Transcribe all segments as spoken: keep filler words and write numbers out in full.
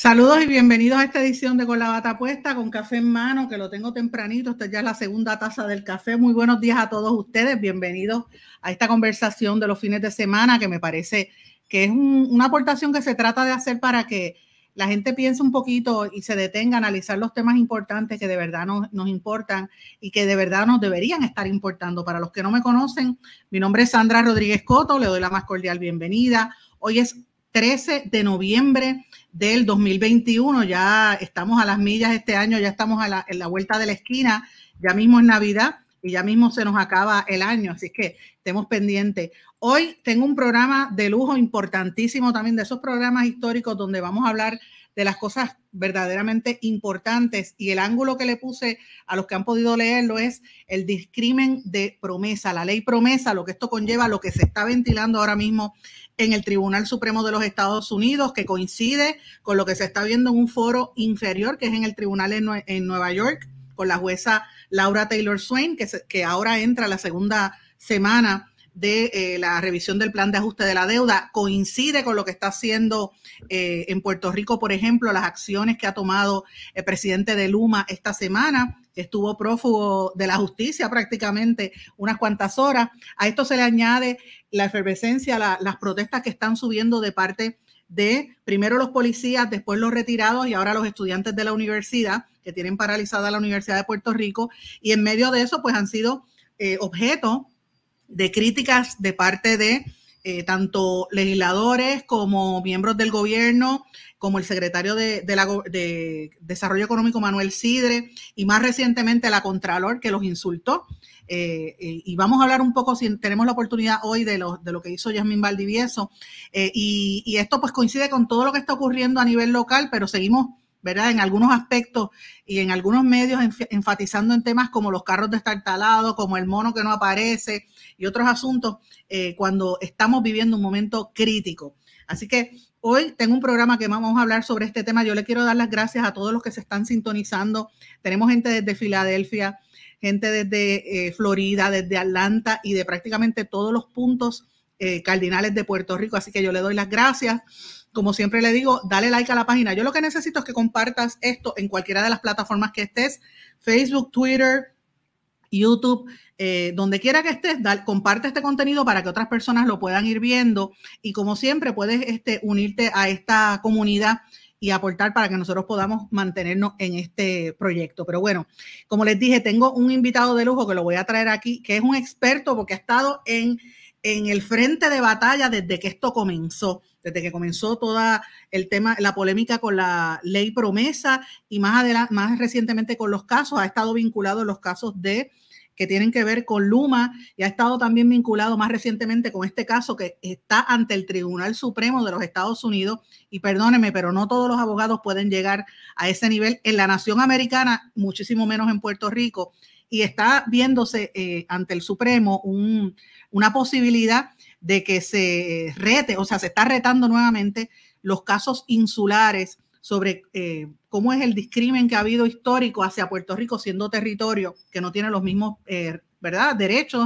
Saludos y bienvenidos a esta edición de Con la Bata Puesta, con café en mano, que lo tengo tempranito. Esta ya es la segunda taza del café. Muy buenos días a todos ustedes. Bienvenidos a esta conversación de los fines de semana, que me parece que es un, una aportación que se trata de hacer para que la gente piense un poquito y se detenga a analizar los temas importantes que de verdad nos, nos importan y que de verdad nos deberían estar importando. Para los que no me conocen, mi nombre es Sandra Rodríguez Coto, le doy la más cordial bienvenida. Hoy es trece de noviembre del dos mil veintiuno, ya estamos a las millas este año, ya estamos a la, en la vuelta de la esquina, ya mismo es Navidad y ya mismo se nos acaba el año, así que estemos pendientes. Hoy tengo un programa de lujo importantísimo también, de esos programas históricos donde vamos a hablar de las cosas verdaderamente importantes, y el ángulo que le puse a los que han podido leerlo es el discrimen de promesa, la ley promesa, lo que esto conlleva, lo que se está ventilando ahora mismo en el Tribunal Supremo de los Estados Unidos, que coincide con lo que se está viendo en un foro inferior, que es en el tribunal en, Nue en Nueva York, con la jueza Laura Taylor Swain, que, se, que ahora entra la segunda semana de eh, la revisión del plan de ajuste de la deuda. Coincide con lo que está haciendo eh, en Puerto Rico, por ejemplo, las acciones que ha tomado el presidente de Luma esta semana, que estuvo prófugo de la justicia prácticamente unas cuantas horas. A esto se le añade la efervescencia, la, las protestas que están subiendo de parte de primero los policías, después los retirados y ahora los estudiantes de la universidad, que tienen paralizada la Universidad de Puerto Rico, y en medio de eso pues han sido eh, objeto de críticas de parte de eh, tanto legisladores como miembros del gobierno, como el secretario de, de, la, de Desarrollo Económico, Manuel Sidre, y más recientemente la Contralor, que los insultó. Eh, eh, y vamos a hablar un poco, si tenemos la oportunidad hoy, de lo, de lo que hizo Yasmín Valdivieso. Eh, y, y esto pues coincide con todo lo que está ocurriendo a nivel local, pero seguimos, ¿verdad?, en algunos aspectos y en algunos medios enf enfatizando en temas como los carros destartalados, como el mono que no aparece y otros asuntos, eh, cuando estamos viviendo un momento crítico. Así que hoy tengo un programa que vamos a hablar sobre este tema. Yo le quiero dar las gracias a todos los que se están sintonizando. Tenemos gente desde Filadelfia, gente desde eh, Florida, desde Atlanta y de prácticamente todos los puntos eh, cardinales de Puerto Rico. Así que yo le doy las gracias. Como siempre le digo, dale like a la página. Yo lo que necesito es que compartas esto en cualquiera de las plataformas que estés, Facebook, Twitter, YouTube, eh, donde quiera que estés, dale, comparte este contenido para que otras personas lo puedan ir viendo. Y como siempre, puedes este, unirte a esta comunidad y aportar para que nosotros podamos mantenernos en este proyecto. Pero bueno, como les dije, tengo un invitado de lujo que lo voy a traer aquí, que es un experto porque ha estado en, en el frente de batalla desde que esto comenzó. Desde que comenzó toda el tema, la polémica con la ley promesa y más adelante, más recientemente con los casos, ha estado vinculado en los casos de que tienen que ver con Luma y ha estado también vinculado más recientemente con este caso que está ante el Tribunal Supremo de los Estados Unidos. Y perdónenme, pero no todos los abogados pueden llegar a ese nivel en la nación americana, muchísimo menos en Puerto Rico. Y está viéndose eh, ante el Supremo un, una posibilidad de que se rete, o sea, se está retando nuevamente los casos insulares sobre eh, cómo es el discrimen que ha habido histórico hacia Puerto Rico, siendo territorio que no tiene los mismos eh, ¿verdad? derechos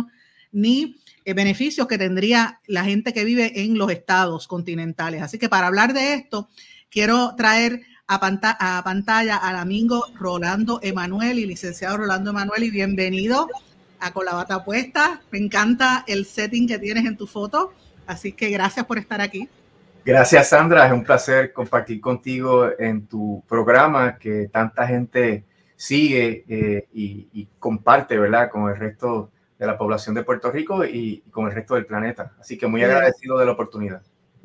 ni eh, beneficios que tendría la gente que vive en los estados continentales. Así que para hablar de esto, quiero traer a, panta a pantalla al amigo Rolando Emanuel, y licenciado Rolando Emanuel, y bienvenido a Con la Bata Puesta. Me encanta el setting que tienes en tu foto, así que gracias por estar aquí. Gracias, Sandra. Es un placer compartir contigo en tu programa que tanta gente sigue eh, y, y comparte, ¿verdad?, con el resto de la población de Puerto Rico y, y con el resto del planeta. Así que muy agradecido de la oportunidad.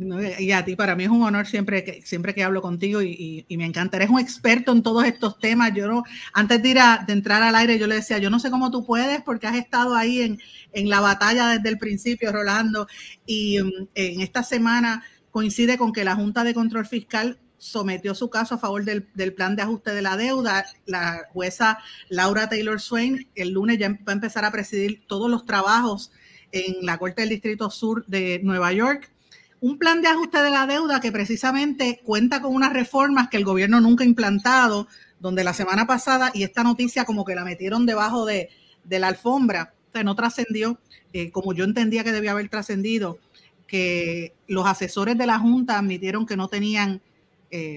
Y a ti, para mí es un honor siempre que, siempre que hablo contigo y, y, y me encanta. Eres un experto en todos estos temas. Yo no, antes de, ir a, de entrar al aire, yo le decía, yo no sé cómo tú puedes porque has estado ahí en, en la batalla desde el principio, Rolando. Y um, en esta semana coincide con que la Junta de Control Fiscal sometió su caso a favor del, del plan de ajuste de la deuda. La jueza Laura Taylor Swain el lunes ya va a empezar a presidir todos los trabajos en la Corte del Distrito Sur de Nueva York. Un plan de ajuste de la deuda que precisamente cuenta con unas reformas que el gobierno nunca ha implantado, donde la semana pasada, y esta noticia como que la metieron debajo de, de la alfombra, o sea, no trascendió eh, como yo entendía que debía haber trascendido, que los asesores de la Junta admitieron que no tenían eh,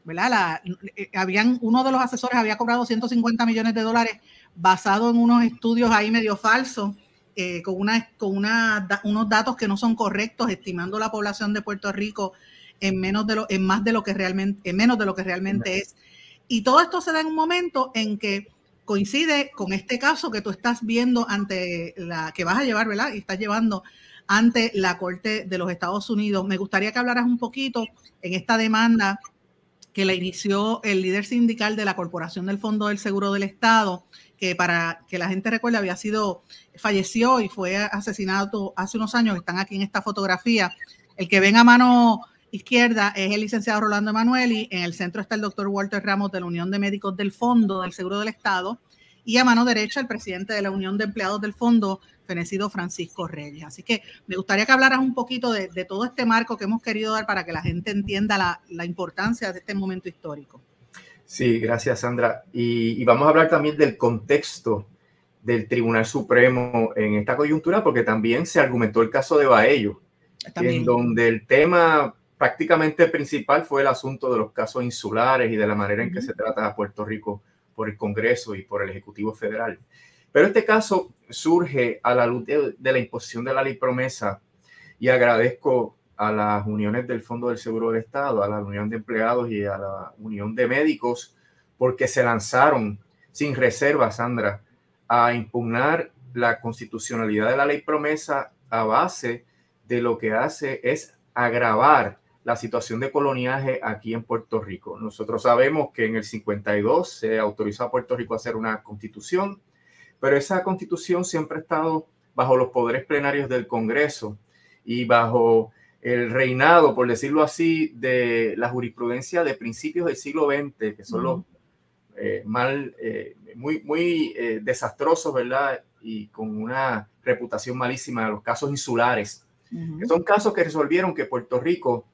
¿verdad? La, eh, habían, uno de los asesores había cobrado ciento cincuenta millones de dólares basado en unos estudios ahí medio falsos, eh, con, una, con una, da, unos datos que no son correctos, estimando la población de Puerto Rico en menos de lo, en más de lo que realmente, en menos de lo que realmente es. Y todo esto se da en un momento en que coincide con este caso que tú estás viendo ante la, que vas a llevar, ¿verdad? Y estás llevando ante la Corte de los Estados Unidos. Me gustaría que hablaras un poquito en esta demanda que la inició el líder sindical de la Corporación del Fondo del Seguro del Estado, que para que la gente recuerde había sido, falleció y fue asesinado hace unos años. Están aquí en esta fotografía. El que ven a mano izquierda es el licenciado Rolando Emanueli, en el centro está el doctor Walter Ramos de la Unión de Médicos del Fondo del Seguro del Estado, y a mano derecha el presidente de la Unión de Empleados del Fondo, fenecido Francisco Reyes. Así que me gustaría que hablaras un poquito de, de todo este marco que hemos querido dar para que la gente entienda la, la importancia de este momento histórico. Sí, gracias, Sandra. Y, y vamos a hablar también del contexto del Tribunal Supremo en esta coyuntura, porque también se argumentó el caso de Baello, también, en donde el tema prácticamente principal fue el asunto de los casos insulares y de la manera en que uh-huh. se trata a Puerto Rico por el Congreso y por el Ejecutivo Federal. Pero este caso surge a la luz de, de la imposición de la ley promesa, y agradezco a las uniones del Fondo del Seguro del Estado, a la Unión de Empleados y a la Unión de Médicos, porque se lanzaron sin reserva, Sandra, a impugnar la constitucionalidad de la ley promesa a base de lo que hace es agravar la situación de coloniaje aquí en Puerto Rico. Nosotros sabemos que en el cincuenta y dos se autorizó a Puerto Rico a hacer una constitución, pero esa constitución siempre ha estado bajo los poderes plenarios del Congreso y bajo el reinado, por decirlo así, de la jurisprudencia de principios del siglo veinte, que son los eh, mal, eh, muy, muy eh, desastrosos, ¿verdad? Y con una reputación malísima de los casos insulares, uh-huh. que son casos que resolvieron que Puerto Rico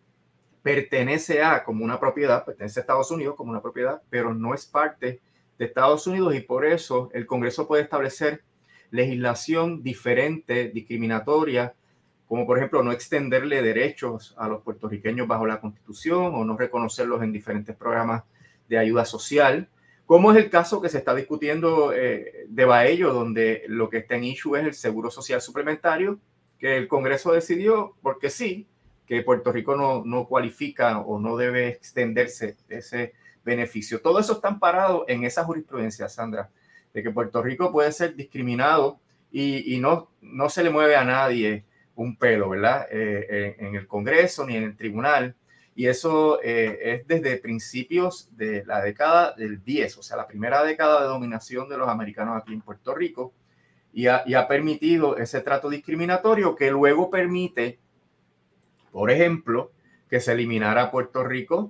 pertenece a como una propiedad, pertenece a Estados Unidos como una propiedad, pero no es parte de Estados Unidos, y por eso el Congreso puede establecer legislación diferente, discriminatoria, como por ejemplo no extenderle derechos a los puertorriqueños bajo la Constitución o no reconocerlos en diferentes programas de ayuda social, como es el caso que se está discutiendo eh, de Baello, donde lo que está en issue es el seguro social suplementario, que el Congreso decidió, porque sí, que Puerto Rico no, no cualifica o no debe extenderse ese beneficio. Todo eso está amparado en esa jurisprudencia, Sandra, de que Puerto Rico puede ser discriminado y, y no, no se le mueve a nadie un pelo, ¿verdad? Eh, en, en el Congreso ni en el tribunal. Y eso eh, es desde principios de la década del diez, o sea, la primera década de dominación de los americanos aquí en Puerto Rico, y ha, y ha permitido ese trato discriminatorio que luego permite, por ejemplo, que se eliminara a Puerto Rico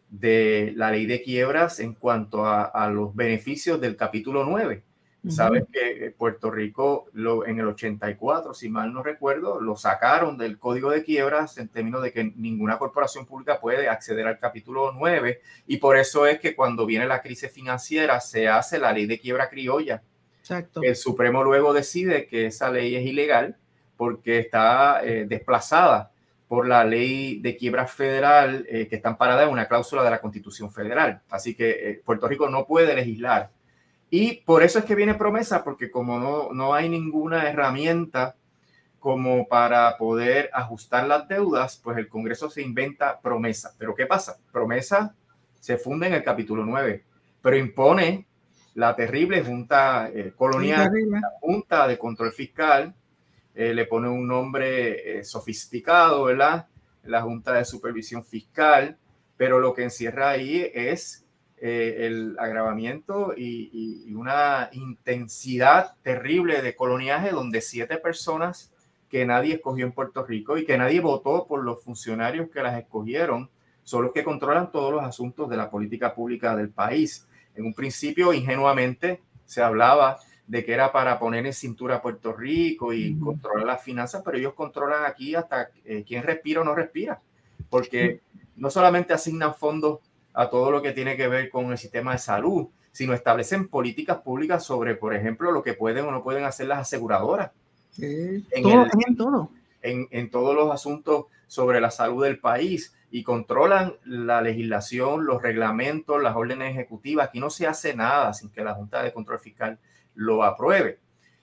de la ley de quiebras en cuanto a, a los beneficios del capítulo nueve. Uh-huh. Sabes que Puerto Rico lo, en el ochenta y cuatro, si mal no recuerdo, lo sacaron del código de quiebras en términos de que ninguna corporación pública puede acceder al capítulo nueve, y por eso es que cuando viene la crisis financiera se hace la ley de quiebra criolla. Exacto. El Supremo luego decide que esa ley es ilegal porque está eh, desplazada por la ley de quiebra federal eh, que está amparada en una cláusula de la Constitución Federal. Así que eh, Puerto Rico no puede legislar. Y por eso es que viene promesa, porque como no, no hay ninguna herramienta como para poder ajustar las deudas, pues el Congreso se inventa promesa. Pero ¿qué pasa? Promesa se funda en el capítulo nueve, pero impone la terrible Junta eh, Colonial, la Junta de Control Fiscal. Eh, le pone un nombre eh, sofisticado, ¿verdad? La Junta de Supervisión Fiscal, pero lo que encierra ahí es eh, el agravamiento y, y, y una intensidad terrible de coloniaje, donde siete personas que nadie escogió en Puerto Rico y que nadie votó por los funcionarios que las escogieron, son los que controlan todos los asuntos de la política pública del país. En un principio, ingenuamente, se hablaba de que era para poner en cintura a Puerto Rico y uh-huh. controlar las finanzas, pero ellos controlan aquí hasta eh, quién respira o no respira, porque no solamente asignan fondos a todo lo que tiene que ver con el sistema de salud, sino establecen políticas públicas sobre, por ejemplo, lo que pueden o no pueden hacer las aseguradoras. Sí, en, todo, el, en todo. en, en todos los asuntos sobre la salud del país y controlan la legislación, los reglamentos, las órdenes ejecutivas. Aquí no se hace nada sin que la Junta de Control Fiscal lo apruebe.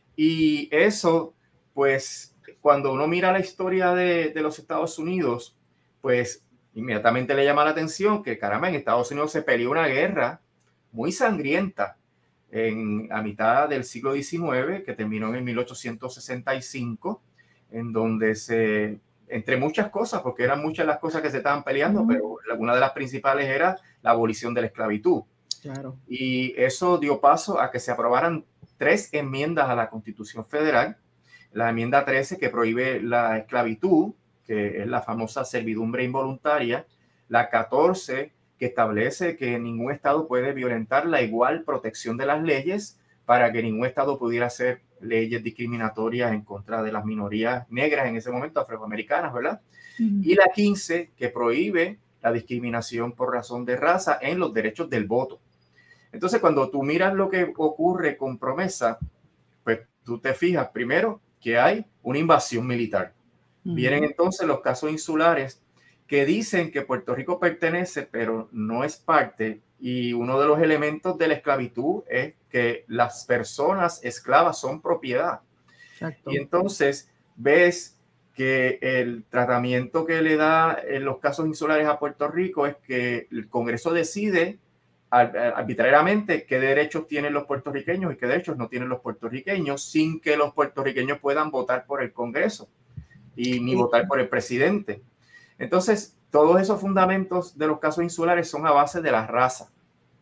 Y eso, pues, cuando uno mira la historia de, de los Estados Unidos, pues inmediatamente le llama la atención que, caramba, en Estados Unidos se peleó una guerra muy sangrienta en, a mitad del siglo diecinueve, que terminó en mil ochocientos sesenta y cinco, en donde se, entre muchas cosas, porque eran muchas las cosas que se estaban peleando, uh-huh. pero una de las principales era la abolición de la esclavitud. Claro. Y eso dio paso a que se aprobaran tres enmiendas a la Constitución Federal. La enmienda trece, que prohíbe la esclavitud, que es la famosa servidumbre involuntaria. La catorce, que establece que ningún estado puede violentar la igual protección de las leyes, para que ningún estado pudiera hacer leyes discriminatorias en contra de las minorías negras, en ese momento afroamericanas, ¿verdad? Uh-huh. Y la quince, que prohíbe la discriminación por razón de raza en los derechos del voto. Entonces, cuando tú miras lo que ocurre con Promesa, pues tú te fijas primero que hay una invasión militar. Uh-huh. Vienen entonces los casos insulares que dicen que Puerto Rico pertenece, pero no es parte. Y uno de los elementos de la esclavitud es que las personas esclavas son propiedad. Exacto. Y entonces ves que el tratamiento que le da en los casos insulares a Puerto Rico es que el Congreso decide arbitrariamente qué derechos tienen los puertorriqueños y qué derechos no tienen los puertorriqueños, sin que los puertorriqueños puedan votar por el Congreso y ni sí. votar por el presidente. Entonces, todos esos fundamentos de los casos insulares son a base de la raza.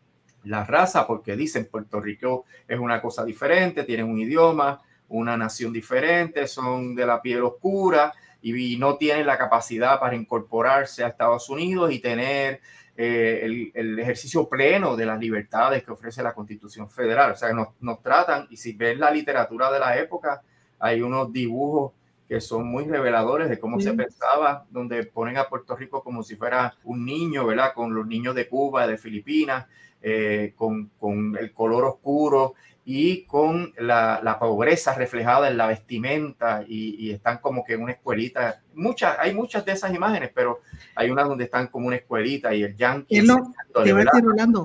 La raza, porque dicen Puerto Rico es una cosa diferente, tienen un idioma, una nación diferente, son de la piel oscura y, y no tienen la capacidad para incorporarse a Estados Unidos y tener eh, el, el ejercicio pleno de las libertades que ofrece la Constitución Federal. O sea, nos, nos tratan, y si ven la literatura de la época, hay unos dibujos que son muy reveladores de cómo sí. se pensaba, donde ponen a Puerto Rico como si fuera un niño, ¿verdad? Con los niños de Cuba, de Filipinas, eh, con, con el color oscuro y con la, la pobreza reflejada en la vestimenta, y, y están como que en una escuelita. Muchas, hay muchas de esas imágenes, pero hay unas donde están como una escuelita y el yankee. No, te voy a decir, Rolando.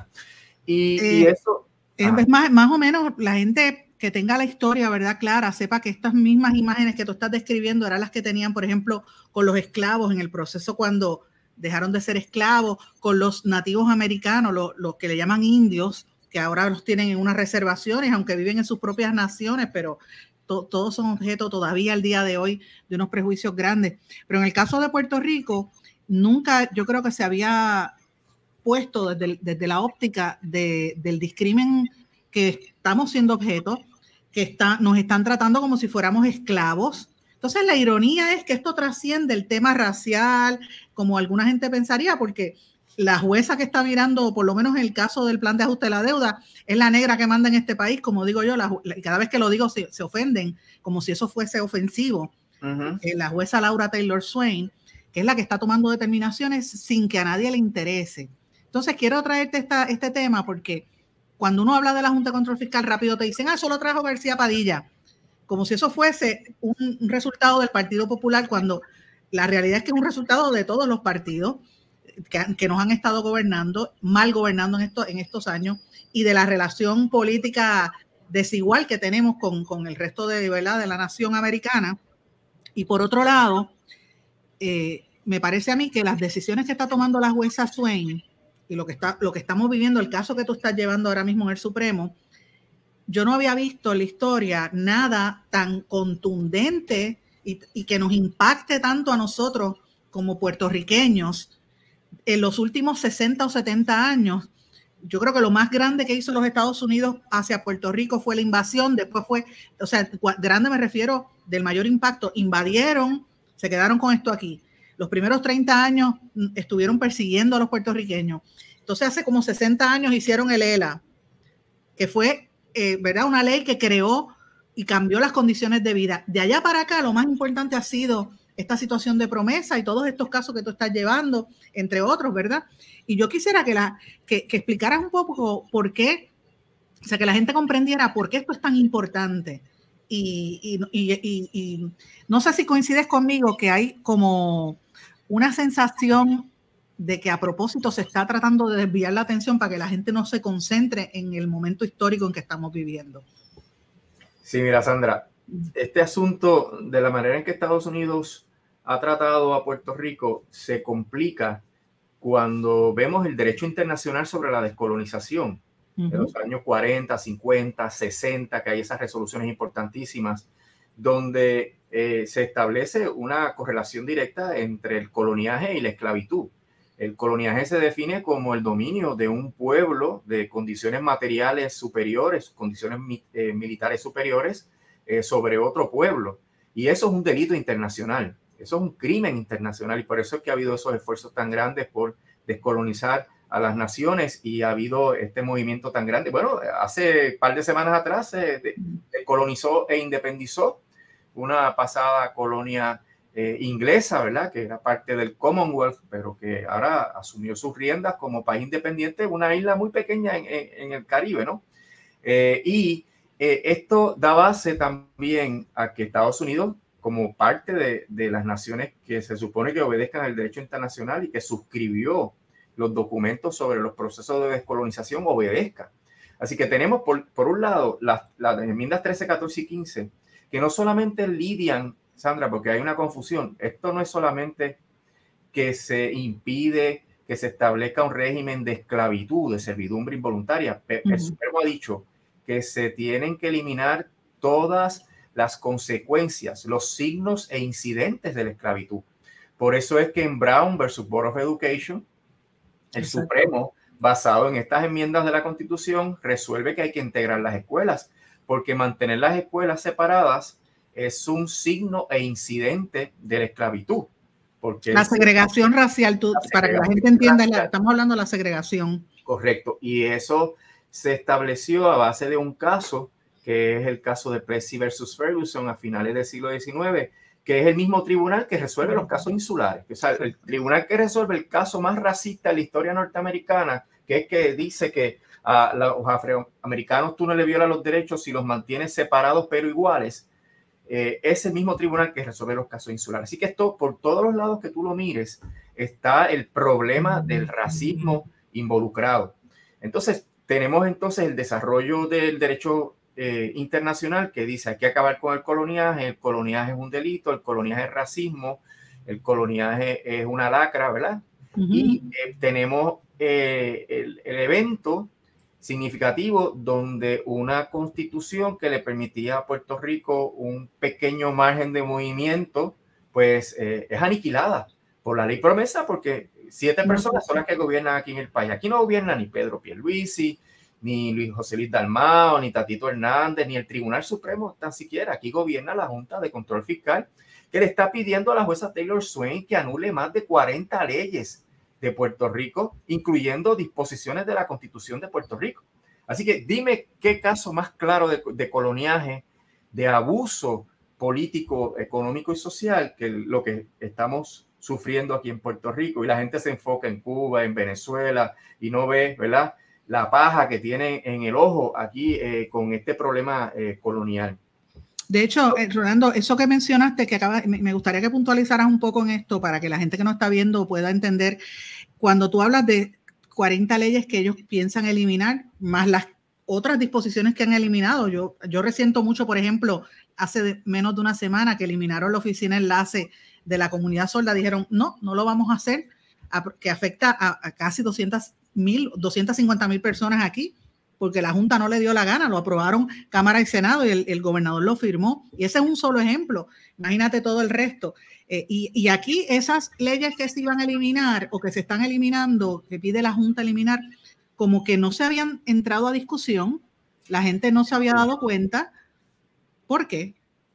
Y, eh, y eso... Es más, más o menos la gente que tenga la historia, ¿verdad?, clara, sepa que estas mismas imágenes que tú estás describiendo eran las que tenían, por ejemplo, con los esclavos en el proceso cuando dejaron de ser esclavos, con los nativos americanos, los, los que le llaman indios, que ahora los tienen en unas reservaciones, aunque viven en sus propias naciones, pero to, todos son objeto todavía al día de hoy de unos prejuicios grandes. Pero en el caso de Puerto Rico, nunca yo creo que se había puesto desde, desde la óptica de, del discrimen que estamos siendo objeto, que está, nos están tratando como si fuéramos esclavos. Entonces la ironía es que esto trasciende el tema racial, como alguna gente pensaría, porque la jueza que está mirando, por lo menos en el caso del plan de ajuste de la deuda, es la negra que manda en este país, como digo yo, la, la, cada vez que lo digo se, se ofenden, como si eso fuese ofensivo. Uh-huh. eh, la jueza Laura Taylor Swain, que es la que está tomando determinaciones sin que a nadie le interese. Entonces quiero traerte esta, este tema porque cuando uno habla de la Junta de Control Fiscal, rápido te dicen, ah, eso lo trajo García Padilla, como si eso fuese un, un resultado del Partido Popular, cuando la realidad es que es un resultado de todos los partidos que, que nos han estado gobernando, mal gobernando en, esto, en estos años, y de la relación política desigual que tenemos con, con el resto de, ¿verdad?, de la nación americana. Y por otro lado, eh, me parece a mí que las decisiones que está tomando la jueza Swain y lo que, está, lo que estamos viviendo, el caso que tú estás llevando ahora mismo en el Supremo, yo no había visto en la historia nada tan contundente y, y que nos impacte tanto a nosotros como puertorriqueños en los últimos sesenta o setenta años. Yo creo que lo más grande que hizo los Estados Unidos hacia Puerto Rico fue la invasión, después fue, o sea, grande me refiero del mayor impacto, invadieron, se quedaron con esto aquí. Los primeros treinta años estuvieron persiguiendo a los puertorriqueños. Entonces, hace como sesenta años hicieron el E L A, que fue, eh, ¿verdad?, una ley que creó y cambió las condiciones de vida. De allá para acá, lo más importante ha sido esta situación de Promesa y todos estos casos que tú estás llevando, entre otros, ¿verdad? Y yo quisiera que, la, que, que explicaras un poco por qué, o sea, que la gente comprendiera por qué esto es tan importante. y, y, y, y, y no sé si coincides conmigo que hay como una sensación de que a propósito se está tratando de desviar la atención para que la gente no se concentre en el momento histórico en que estamos viviendo. Sí, mira, Sandra, este asunto de la manera en que Estados Unidos ha tratado a Puerto Rico se complica cuando vemos el derecho internacional sobre la descolonización. Uh-huh. En los años cuarenta, cincuenta, sesenta, que hay esas resoluciones importantísimas donde eh, se establece una correlación directa entre el coloniaje y la esclavitud. El coloniaje se define como el dominio de un pueblo de condiciones materiales superiores, condiciones eh, militares superiores eh, sobre otro pueblo. Y eso es un delito internacional, eso es un crimen internacional, y por eso es que ha habido esos esfuerzos tan grandes por descolonizar a las naciones y ha habido este movimiento tan grande. Bueno, hace un par de semanas atrás se descolonizó e independizó una pasada colonia eh, inglesa, ¿verdad? Que era parte del Commonwealth, pero que ahora asumió sus riendas como país independiente, una isla muy pequeña en, en, en el Caribe, ¿no? Eh, y eh, esto da base también a que Estados Unidos, como parte de, de las naciones que se supone que obedezcan el derecho internacional y que suscribió los documentos sobre los procesos de descolonización, obedezca. Así que tenemos, por, por un lado, las, las enmiendas trece, catorce y quince, que no solamente lidian, Sandra, porque hay una confusión. Esto no es solamente que se impide que se establezca un régimen de esclavitud, de servidumbre involuntaria. Uh-huh. El Supremo ha dicho que se tienen que eliminar todas las consecuencias, los signos e incidentes de la esclavitud. Por eso es que en Brown versus Board of Education, el Exacto. Supremo, basado en estas enmiendas de la Constitución, resuelve que hay que integrar las escuelas, porque mantener las escuelas separadas es un signo e incidente de la esclavitud. Porque la segregación racial, tú, la segregación para que la gente entienda, la, estamos hablando de la segregación. Correcto, y eso se estableció a base de un caso, que es el caso de Plessy versus Ferguson a finales del siglo diecinueve, que es el mismo tribunal que resuelve los casos insulares. O sea, el tribunal que resuelve el caso más racista de la historia norteamericana, que es que dice que a los afroamericanos tú no le violas los derechos si los mantienes separados pero iguales, eh, es el mismo tribunal que resuelve los casos insulares. Así que esto, por todos los lados que tú lo mires, está el problema del racismo involucrado. Entonces, tenemos entonces el desarrollo del derecho eh, internacional que dice hay que acabar con el coloniaje, el coloniaje es un delito, el coloniaje es racismo, el coloniaje es una lacra, ¿verdad? Uh-huh. Y eh, tenemos eh, el, el evento significativo donde una constitución que le permitía a Puerto Rico un pequeño margen de movimiento, pues eh, es aniquilada por la ley promesa, porque siete personas son las que gobiernan aquí en el país. Aquí no gobierna ni Pedro Pierluisi, ni Luis José Luis Dalmao, ni Tatito Hernández, ni el Tribunal Supremo tan siquiera. Aquí gobierna la Junta de Control Fiscal, que le está pidiendo a la jueza Taylor Swain que anule más de cuarenta leyes de Puerto Rico, incluyendo disposiciones de la Constitución de Puerto Rico. Así que dime qué caso más claro de, de coloniaje, de abuso político, económico y social que lo que estamos sufriendo aquí en Puerto Rico. Y la gente se enfoca en Cuba, en Venezuela, y no ve, ¿verdad?, la paja que tienen en el ojo aquí eh, con este problema eh, colonial. De hecho, eh, Rolando, eso que mencionaste, que acaba, me, me gustaría que puntualizaras un poco en esto para que la gente que no está viendo pueda entender. Cuando tú hablas de cuarenta leyes que ellos piensan eliminar, más las otras disposiciones que han eliminado. Yo, yo resiento mucho, por ejemplo, hace de, menos de una semana que eliminaron la oficina enlace de la comunidad sorda. Dijeron, no, no lo vamos a hacer, a, que afecta a, a casi doscientas cincuenta mil personas aquí, porque la Junta no le dio la gana, lo aprobaron Cámara y Senado y el, el gobernador lo firmó. Y ese es un solo ejemplo. Imagínate todo el resto. Eh, y, y aquí esas leyes que se iban a eliminar o que se están eliminando, que pide la Junta eliminar, como que no se habían entrado a discusión, la gente no se había dado cuenta. ¿Por qué?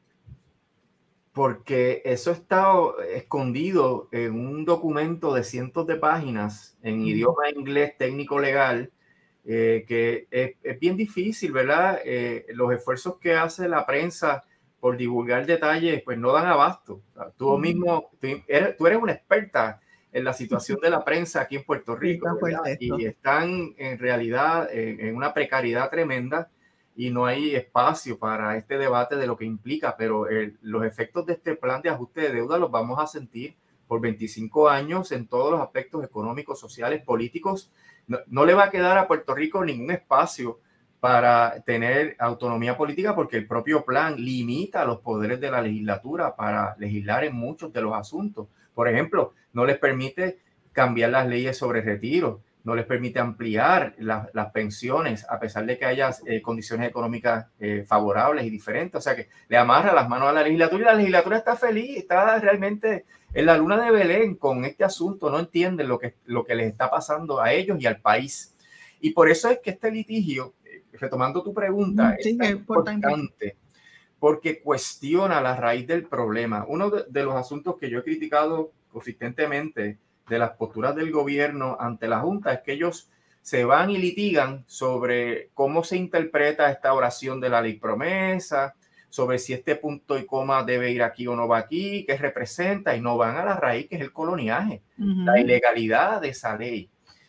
Porque eso está escondido en un documento de cientos de páginas en mm. idioma inglés técnico legal, eh, que es, es bien difícil, ¿verdad? Eh, los esfuerzos que hace la prensa por divulgar detalles, pues no dan abasto. O sea, tú mm. mismo, tú eres, tú eres una experta en la situación de la prensa aquí en Puerto Rico, ¿verdad? Y están en realidad en, en una precariedad tremenda. y no hay espacio para este debate de lo que implica, pero el, los efectos de este plan de ajuste de deuda los vamos a sentir por veinticinco años en todos los aspectos económicos, sociales, políticos. No, no le va a quedar a Puerto Rico ningún espacio para tener autonomía política porque el propio plan limita los poderes de la legislatura para legislar en muchos de los asuntos. Por ejemplo, no les permite cambiar las leyes sobre retiro, no les permite ampliar la, las pensiones a pesar de que haya eh, condiciones económicas eh, favorables y diferentes. O sea que le amarra las manos a la legislatura y la legislatura está feliz, está realmente en la luna de Belén con este asunto, no entienden lo que, lo que les está pasando a ellos y al país. Y por eso es que este litigio, retomando tu pregunta, sí, es importante, importante porque cuestiona la raíz del problema. Uno de, de los asuntos que yo he criticado consistentemente de las posturas del gobierno ante la Junta es que ellos se van y litigan sobre cómo se interpreta esta oración de la ley promesa, sobre si este punto y coma debe ir aquí o no va aquí, qué representa, y no van a la raíz, que es el coloniaje, uh-huh. la ilegalidad de esa ley.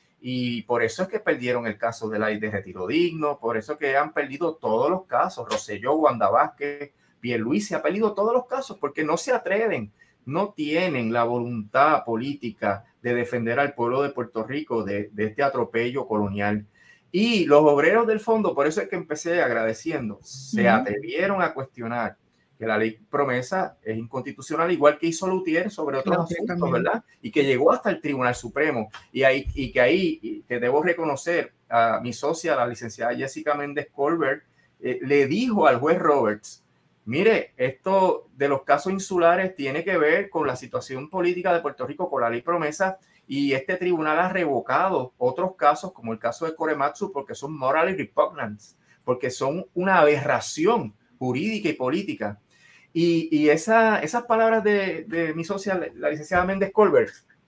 Y por eso es que perdieron el caso de la ley de retiro digno, por eso que han perdido todos los casos. Rosselló, Wanda Vázquez, Pierluisi ha perdido todos los casos porque no se atreven, no tienen la voluntad política de defender al pueblo de Puerto Rico de, de este atropello colonial. Y los obreros del fondo, por eso es que empecé agradeciendo, se atrevieron a cuestionar que la ley promesa es inconstitucional, igual que hizo Lutier sobre otros claro, asuntos, también. ¿Verdad? Y que llegó hasta el Tribunal Supremo. Y, ahí, y que ahí, y que debo reconocer a mi socia, la licenciada Jessica Méndez Colbert, eh, le dijo al juez Roberts, mire, esto de los casos insulares tiene que ver con la situación política de Puerto Rico, con la ley promesa, y este tribunal ha revocado otros casos, como el caso de Korematsu, porque son morally repugnant, porque son una aberración jurídica y política. Y, y esa, esas palabras de, de mi socia, la licenciada Méndez Colbert,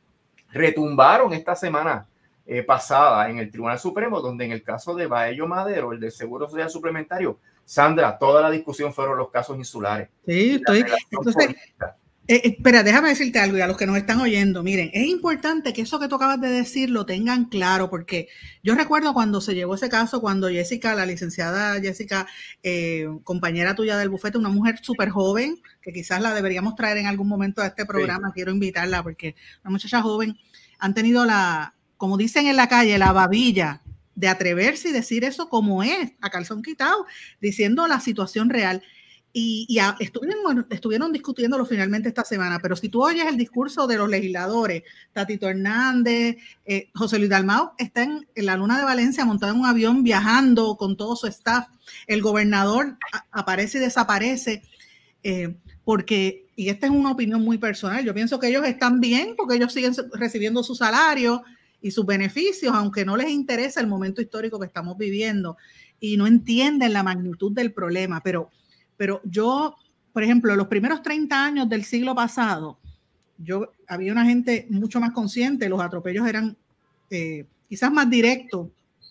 retumbaron esta semana eh, pasada en el Tribunal Supremo, donde en el caso de Baello Madero, el del Seguro Social Suplementario, Sandra, toda la discusión fueron los casos insulares. Sí, estoy. Entonces, eh, espera, déjame decirte algo y a los que nos están oyendo. Miren, es importante que eso que tú acabas de decir lo tengan claro, porque yo recuerdo cuando se llevó ese caso, cuando Jessica, la licenciada Jessica, eh, compañera tuya del bufete, una mujer súper joven, que quizás la deberíamos traer en algún momento a este programa, sí. Quiero invitarla, porque una muchacha joven han tenido la, como dicen en la calle, la babilla de atreverse y decir eso como es, a calzón quitado, diciendo la situación real. Y, y a, estuvieron, estuvieron discutiéndolo finalmente esta semana, pero si tú oyes el discurso de los legisladores, Tatito Hernández, eh, José Luis Dalmau está en, en la Luna de Valencia montado en un avión viajando con todo su staff, el gobernador a, aparece y desaparece, eh, porque, y esta es una opinión muy personal, yo pienso que ellos están bien porque ellos siguen recibiendo su salario y sus beneficios, aunque no les interesa el momento histórico que estamos viviendo y no entienden la magnitud del problema, pero Pero yo, por ejemplo, los primeros treinta años del siglo pasado, yo había una gente mucho más consciente, los atropellos eran eh, quizás más directos,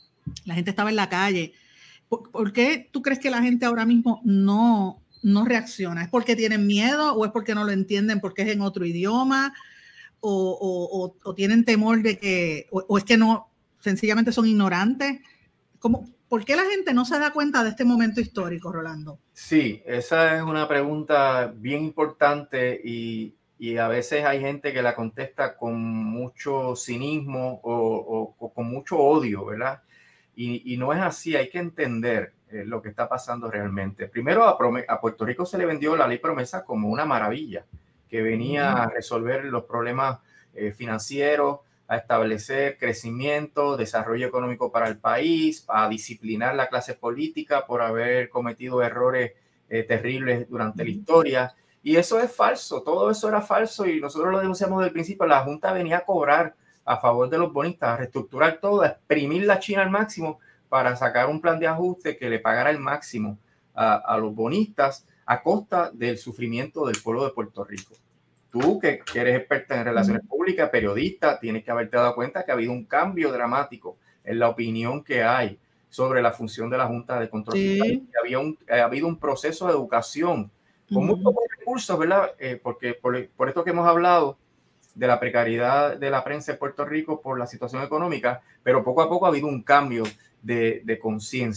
la gente estaba en la calle. ¿Por, ¿Por qué tú crees que la gente ahora mismo no, no reacciona? ¿Es porque tienen miedo o es porque no lo entienden porque es en otro idioma? ¿O, o, o, o tienen temor de que, o, o es que no, sencillamente son ignorantes? ¿Cómo? ¿Por qué la gente no se da cuenta de este momento histórico, Rolando? Sí, esa es una pregunta bien importante y, y a veces hay gente que la contesta con mucho cinismo o, o, o con mucho odio, ¿verdad? Y, y no es así, hay que entender eh, lo que está pasando realmente. Primero, a, a Puerto Rico se le vendió la ley promesa como una maravilla, que venía uh-huh. a resolver los problemas eh, financieros, a establecer crecimiento, desarrollo económico para el país, a disciplinar la clase política por haber cometido errores eh, terribles durante la historia. Y eso es falso, todo eso era falso y nosotros lo denunciamos desde el principio. La Junta venía a cobrar a favor de los bonistas, a reestructurar todo, a exprimir la China al máximo para sacar un plan de ajuste que le pagara el máximo a, a los bonistas a costa del sufrimiento del pueblo de Puerto Rico. Tú, que, que eres experta en relaciones públicas, periodista, tienes que haberte dado cuenta que ha habido un cambio dramático en la opinión que hay sobre la función de la Junta de Control sí. Fiscal. Había un, ha habido un proceso de educación con uh-huh. muchos recursos, ¿verdad? Eh, porque por, por esto que hemos hablado de la precariedad de la prensa en Puerto Rico por la situación económica, pero poco a poco ha habido un cambio de, de conciencia.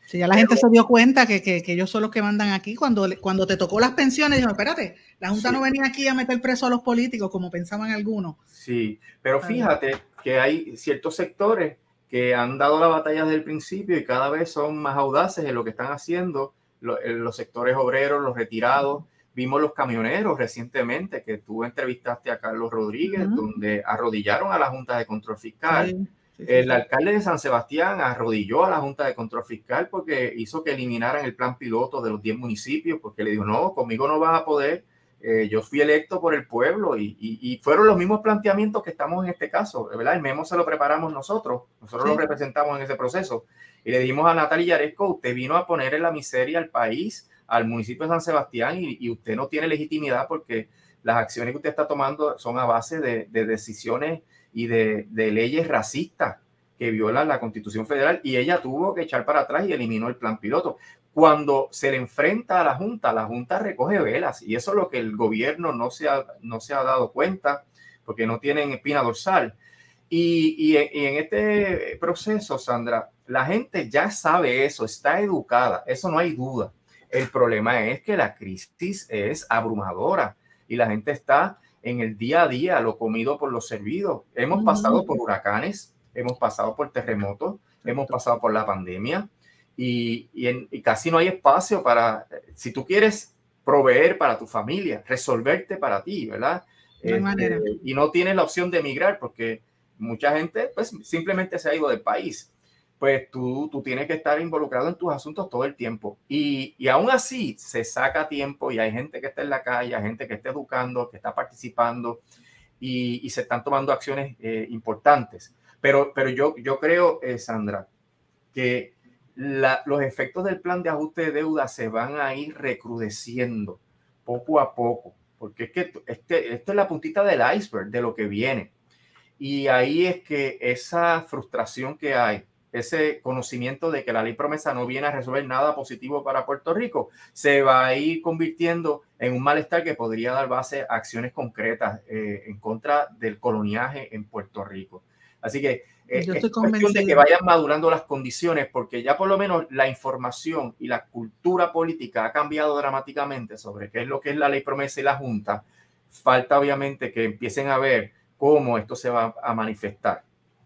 Sí, ya la gente se dio cuenta que, que, que ellos son los que mandan aquí. Cuando, cuando te tocó las pensiones, dijo, espérate, la Junta sí. no venía aquí a meter preso a los políticos, como pensaban algunos. Sí, pero fíjate que hay ciertos sectores que han dado la batalla desde el principio y cada vez son más audaces en lo que están haciendo. Los, los sectores obreros, los retirados. Vimos los camioneros recientemente, que tú entrevistaste a Carlos Rodríguez, uh-huh. donde arrodillaron a la Junta de Control Fiscal. Sí. Sí, sí, el sí. alcalde de San Sebastián arrodilló a la Junta de Control Fiscal porque hizo que eliminaran el plan piloto de los diez municipios, porque le dijo, no, conmigo no vas a poder, eh, yo fui electo por el pueblo y, y, y fueron los mismos planteamientos que estamos en este caso, ¿verdad? El memo se lo preparamos nosotros, nosotros sí. lo representamos en ese proceso y le dijimos a Natalia Yaresco, usted vino a poner en la miseria al país, al municipio de San Sebastián y, y usted no tiene legitimidad porque las acciones que usted está tomando son a base de, de decisiones y de, de leyes racistas que violan la Constitución Federal y ella tuvo que echar para atrás y eliminó el plan piloto. Cuando se le enfrenta a la Junta, la Junta recoge velas y eso es lo que el gobierno no se ha, no se ha dado cuenta porque no tienen espina dorsal. Y, y, y en este proceso, Sandra, la gente ya sabe eso, está educada, eso no hay duda. El problema es que la crisis es abrumadora y la gente está en el día a día, lo comido por lo servido. Hemos uh-huh. pasado por huracanes, hemos pasado por terremotos, hemos pasado por la pandemia y, y, en, y casi no hay espacio para, si tú quieres proveer para tu familia, resolverte para ti, ¿verdad? No este, y no tienes la opción de emigrar porque mucha gente pues simplemente se ha ido del país. Pues tú, tú tienes que estar involucrado en tus asuntos todo el tiempo. Y, y aún así se saca tiempo y hay gente que está en la calle, hay gente que está educando, que está participando y, y se están tomando acciones eh, importantes. Pero, pero yo, yo creo, eh, Sandra, que la, los efectos del plan de ajuste de deuda se van a ir recrudeciendo poco a poco, porque es que este, esto es la puntita del iceberg de lo que viene. Y ahí es que esa frustración que hay, ese conocimiento de que la ley promesa no viene a resolver nada positivo para Puerto Rico, se va a ir convirtiendo en un malestar que podría dar base a acciones concretas eh, en contra del coloniaje en Puerto Rico. Así que eh, Yo es cuestión de que vayan madurando las condiciones, porque ya por lo menos la información y la cultura política ha cambiado dramáticamente sobre qué es lo que es la ley promesa y la Junta. Falta obviamente que empiecen a ver cómo esto se va a manifestar.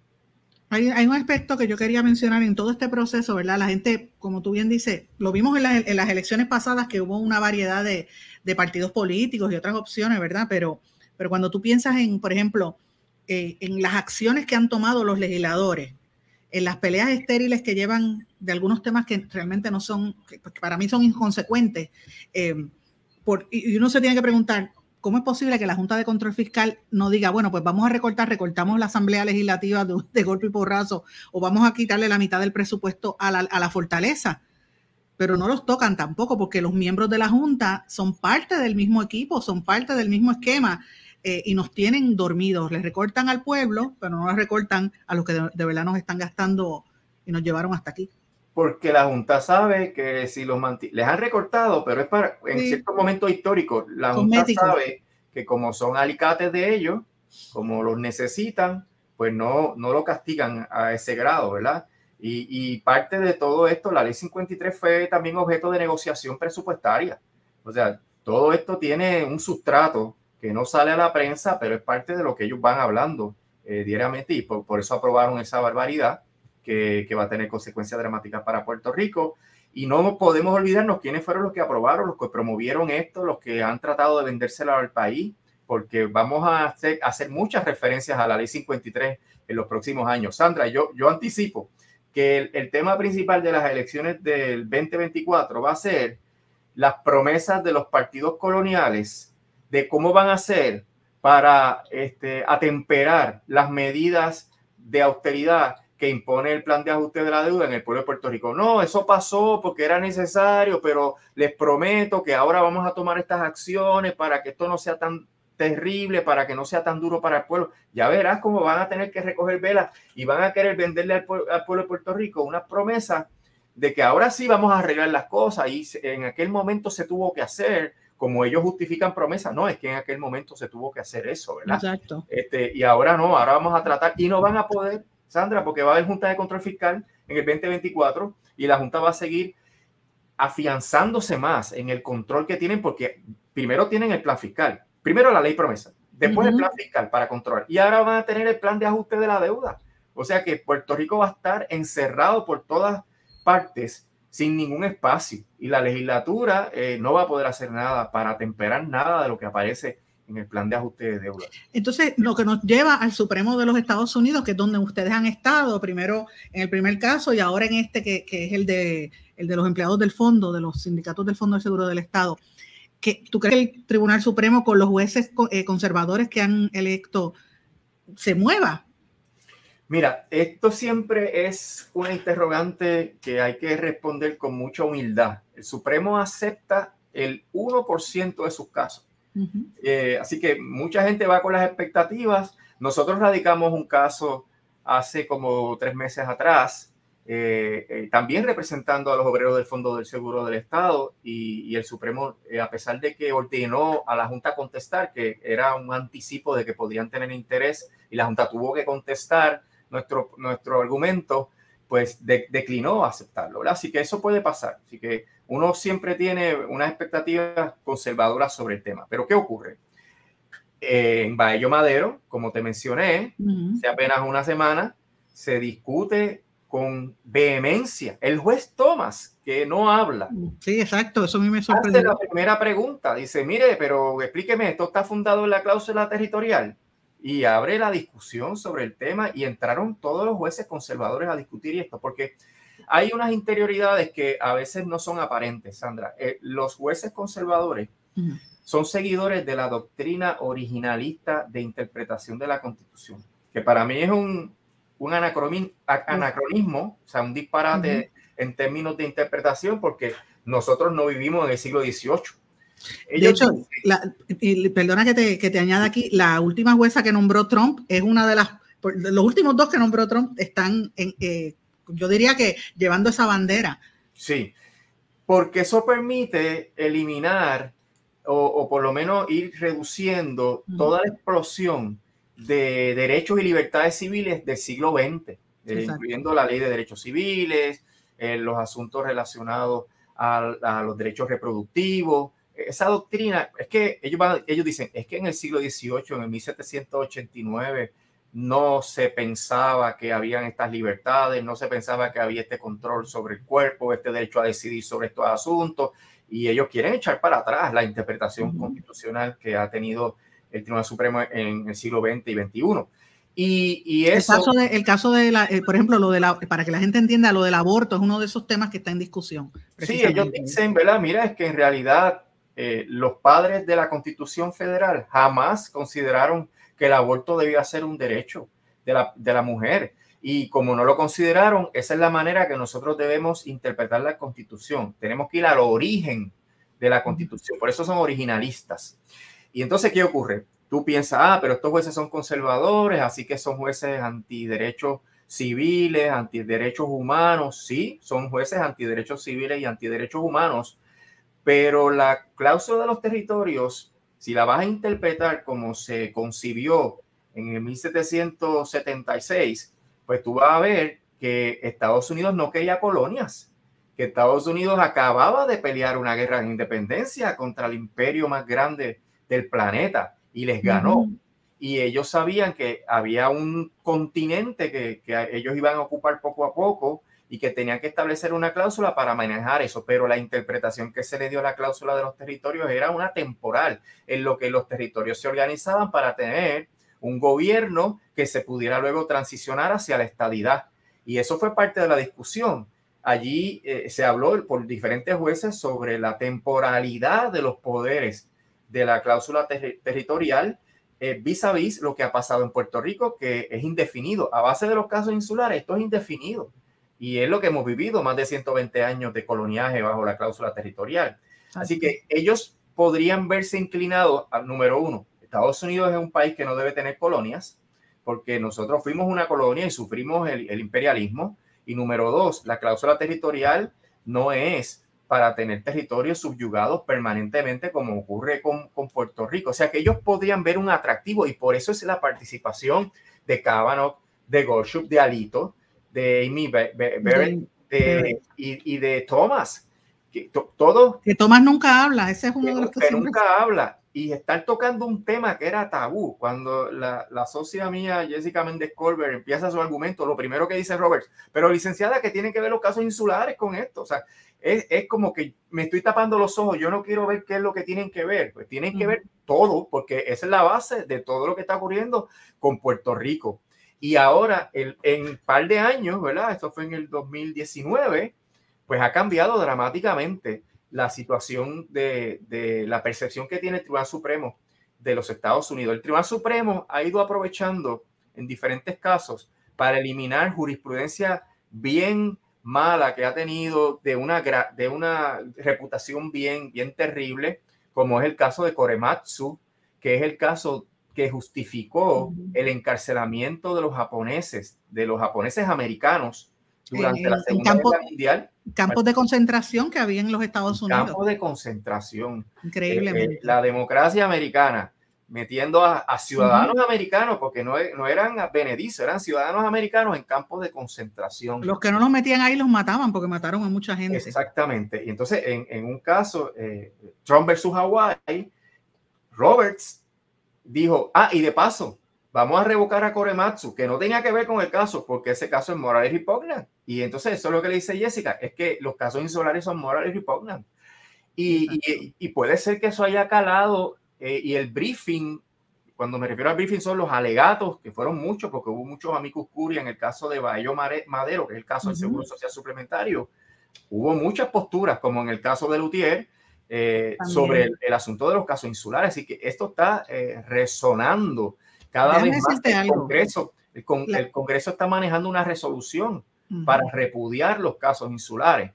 Hay, hay un aspecto que yo quería mencionar en todo este proceso, ¿verdad? La gente, como tú bien dices, lo vimos en, la, en las elecciones pasadas que hubo una variedad de, de partidos políticos y otras opciones, ¿verdad? Pero, pero cuando tú piensas en, por ejemplo, eh, en las acciones que han tomado los legisladores, en las peleas estériles que llevan de algunos temas que realmente no son, que para mí son inconsecuentes, eh, por, y uno se tiene que preguntar, ¿cómo es posible que la Junta de Control Fiscal no diga, bueno, pues vamos a recortar, recortamos la Asamblea Legislativa de, de golpe y porrazo, o vamos a quitarle la mitad del presupuesto a la, a la fortaleza? Pero no los tocan tampoco, porque los miembros de la Junta son parte del mismo equipo, son parte del mismo esquema, eh, y nos tienen dormidos. Les recortan al pueblo, pero no les recortan a los que de, de verdad nos están gastando y nos llevaron hasta aquí. Porque la Junta sabe que si los manti- les han recortado, pero es para en sí. ciertos momentos históricos, la Junta Cosmético. sabe que como son alicates de ellos, como los necesitan, pues no, no lo castigan a ese grado, ¿verdad? Y, y parte de todo esto, la ley cincuenta y tres fue también objeto de negociación presupuestaria. O sea, todo esto tiene un sustrato que no sale a la prensa, pero es parte de lo que ellos van hablando eh, diariamente y por, por eso aprobaron esa barbaridad. Que, que va a tener consecuencias dramáticas para Puerto Rico. Y no podemos olvidarnos quiénes fueron los que aprobaron, los que promovieron esto, los que han tratado de vendérselo al país, porque vamos a hacer, a hacer muchas referencias a la ley cincuenta y tres en los próximos años. Sandra, yo, yo anticipo que el, el tema principal de las elecciones del veinte veinticuatro va a ser las promesas de los partidos coloniales de cómo van a hacer para este, atemperar las medidas de austeridad que impone el plan de ajuste de la deuda en el pueblo de Puerto Rico. No, eso pasó porque era necesario, pero les prometo que ahora vamos a tomar estas acciones para que esto no sea tan terrible, para que no sea tan duro para el pueblo. Ya verás cómo van a tener que recoger velas y van a querer venderle al, pue- al pueblo de Puerto Rico una promesa de que ahora sí vamos a arreglar las cosas y en aquel momento se tuvo que hacer, como ellos justifican promesas. No, es que en aquel momento se tuvo que hacer eso, ¿verdad? Exacto. Este, y ahora no, ahora vamos a tratar y no van a poder, Sandra, porque va a haber Junta de Control Fiscal en el veinte veinticuatro y la Junta va a seguir afianzándose más en el control que tienen, porque primero tienen el plan fiscal, primero la ley promesa, después uh-huh. el plan fiscal para controlar, y ahora van a tener el plan de ajuste de la deuda. O sea que Puerto Rico va a estar encerrado por todas partes sin ningún espacio, y la legislatura eh, no va a poder hacer nada para temperar nada de lo que aparece en el plan de ajuste de deuda. Entonces, lo que nos lleva al Supremo de los Estados Unidos, que es donde ustedes han estado, primero en el primer caso y ahora en este que, que es el de, el de los empleados del fondo, de los sindicatos del Fondo del Seguro del Estado. Que, ¿tú crees que el Tribunal Supremo, con los jueces eh, conservadores que han electo, se mueva? Mira, esto siempre es una interrogante que hay que responder con mucha humildad. El Supremo acepta el uno por ciento de sus casos. Uh-huh. Eh, así que mucha gente va con las expectativas. Nosotros radicamos un caso hace como tres meses atrás, eh, eh, también representando a los obreros del Fondo del Seguro del Estado, y, y el Supremo, eh, a pesar de que ordenó a la Junta contestar, que era un anticipo de que podrían tener interés, y la Junta tuvo que contestar nuestro, nuestro argumento, pues de, declinó aceptarlo, ¿verdad? Así que eso puede pasar. Así que uno siempre tiene unas expectativas conservadoras sobre el tema. Pero ¿qué ocurre? Eh, en Baello Madero, como te mencioné, uh-huh. hace apenas una semana, se discute con vehemencia. El juez Thomas, que no habla. Sí, exacto, eso a mí me sorprendió. Hace la primera pregunta, dice, mire, pero explíqueme, ¿esto está fundado en la cláusula territorial? Y abre la discusión sobre el tema, y entraron todos los jueces conservadores a discutir esto, porque hay unas interioridades que a veces no son aparentes, Sandra. Eh, los jueces conservadores uh-huh. son seguidores de la doctrina originalista de interpretación de la Constitución, que para mí es un, un anacronismo, anacronismo, o sea, un disparate uh-huh. en términos de interpretación, porque nosotros no vivimos en el siglo dieciocho. Ellos de hecho, la, y perdona que te, que te añada aquí, la última jueza que nombró Trump es una de las, los últimos dos que nombró Trump están, en, eh, yo diría que llevando esa bandera. Sí, porque eso permite eliminar o, o por lo menos ir reduciendo uh-huh. toda la explosión de derechos y libertades civiles del siglo veinte, eh, incluyendo la ley de derechos civiles, eh, los asuntos relacionados a, a los derechos reproductivos. Esa doctrina, es que ellos, van, ellos dicen, es que en el siglo dieciocho, en el mil setecientos ochenta y nueve, no se pensaba que habían estas libertades, no se pensaba que había este control sobre el cuerpo, este derecho a decidir sobre estos asuntos, y ellos quieren echar para atrás la interpretación uh-huh. constitucional que ha tenido el Tribunal Supremo en el siglo veinte y veintiuno. Y, y eso, el caso de, el caso de la, eh, por ejemplo, lo de la, para que la gente entienda, lo del aborto es uno de esos temas que está en discusión. Sí, ellos dicen, ¿verdad? Mira, es que en realidad Eh, los padres de la Constitución Federal jamás consideraron que el aborto debía ser un derecho de la, de la mujer. Y como no lo consideraron, esa es la manera que nosotros debemos interpretar la Constitución. Tenemos que ir al origen de la Constitución. Por eso son originalistas. Y entonces, ¿qué ocurre? Tú piensas, ah, pero estos jueces son conservadores, así que son jueces antiderechos civiles, antiderechos humanos. Sí, son jueces antiderechos civiles y antiderechos humanos. Pero la cláusula de los territorios, si la vas a interpretar como se concibió en el mil setecientos setenta y seis, pues tú vas a ver que Estados Unidos no quería colonias, que Estados Unidos acababa de pelear una guerra de independencia contra el imperio más grande del planeta y les ganó. Uh-huh. Y ellos sabían que había un continente que, que ellos iban a ocupar poco a poco, y que tenían que establecer una cláusula para manejar eso, pero la interpretación que se le dio a la cláusula de los territorios era una temporal, en lo que los territorios se organizaban para tener un gobierno que se pudiera luego transicionar hacia la estadidad. Y eso fue parte de la discusión. Allí eh, se habló por diferentes jueces sobre la temporalidad de los poderes de la cláusula ter- territorial eh, vis a vis lo que ha pasado en Puerto Rico, que es indefinido. A base de los casos insulares, esto es indefinido. Y es lo que hemos vivido, más de ciento veinte años de coloniaje bajo la cláusula territorial. Así que ellos podrían verse inclinados al número uno. Estados Unidos es un país que no debe tener colonias, porque nosotros fuimos una colonia y sufrimos el, el imperialismo. Y número dos, la cláusula territorial no es para tener territorios subyugados permanentemente como ocurre con, con Puerto Rico. O sea que ellos podrían ver un atractivo, y por eso es la participación de Kavanaugh, de Gorsuch, de Alito, de Amy Barrett y, y de Thomas. Que, to, todo, que Thomas nunca habla, ese es uno que, de los que, que siempre... nunca habla. Y estar tocando un tema que era tabú. Cuando la, la socia mía, Jessica Méndez Colbert, empieza su argumento, lo primero que dice Roberts, pero licenciada, que tienen que ver los casos insulares con esto. O sea, es, es como que me estoy tapando los ojos, yo no quiero ver qué es lo que tienen que ver. Pues tienen que ver todo, porque esa es la base de todo lo que está ocurriendo con Puerto Rico. Y ahora, el, en un par de años, ¿verdad? Esto fue en el dos mil diecinueve, pues ha cambiado dramáticamente la situación de, de la percepción que tiene el Tribunal Supremo de los Estados Unidos. El Tribunal Supremo ha ido aprovechando en diferentes casos para eliminar jurisprudencia bien mala que ha tenido de una, de una reputación bien, bien terrible, como es el caso de Korematsu, que es el caso que justificó el encarcelamiento de los japoneses, de los japoneses americanos durante en, la Segunda campo, Guerra Mundial. Campos de concentración que había en los Estados Unidos. Campos de concentración. Increíblemente. Eh, eh, la democracia americana metiendo a, a ciudadanos uh-huh. americanos, porque no, no eran benedizos, eran ciudadanos americanos en campos de concentración. Los que no los metían ahí los mataban porque mataron a mucha gente. Exactamente. Y entonces, en, en un caso, eh, Trump versus Hawaii, Roberts dijo, ah, y de paso, vamos a revocar a Korematsu, que no tenía que ver con el caso, porque ese caso es moral y repugnant. Y entonces eso es lo que le dice Jessica, es que los casos insulares son moral y repugnant. Y, y, y puede ser que eso haya calado, eh, y el briefing, cuando me refiero al briefing son los alegatos, que fueron muchos, porque hubo muchos amicus curiae en el caso de Baello Madero, que es el caso del Seguro Social Suplementario. Hubo muchas posturas, como en el caso de Lutier, eh, sobre el, el asunto de los casos insulares. Así que esto está eh, resonando cada Déjame vez más. El algo. Congreso, el, con, el Congreso está manejando una resolución uh-huh. para repudiar los casos insulares.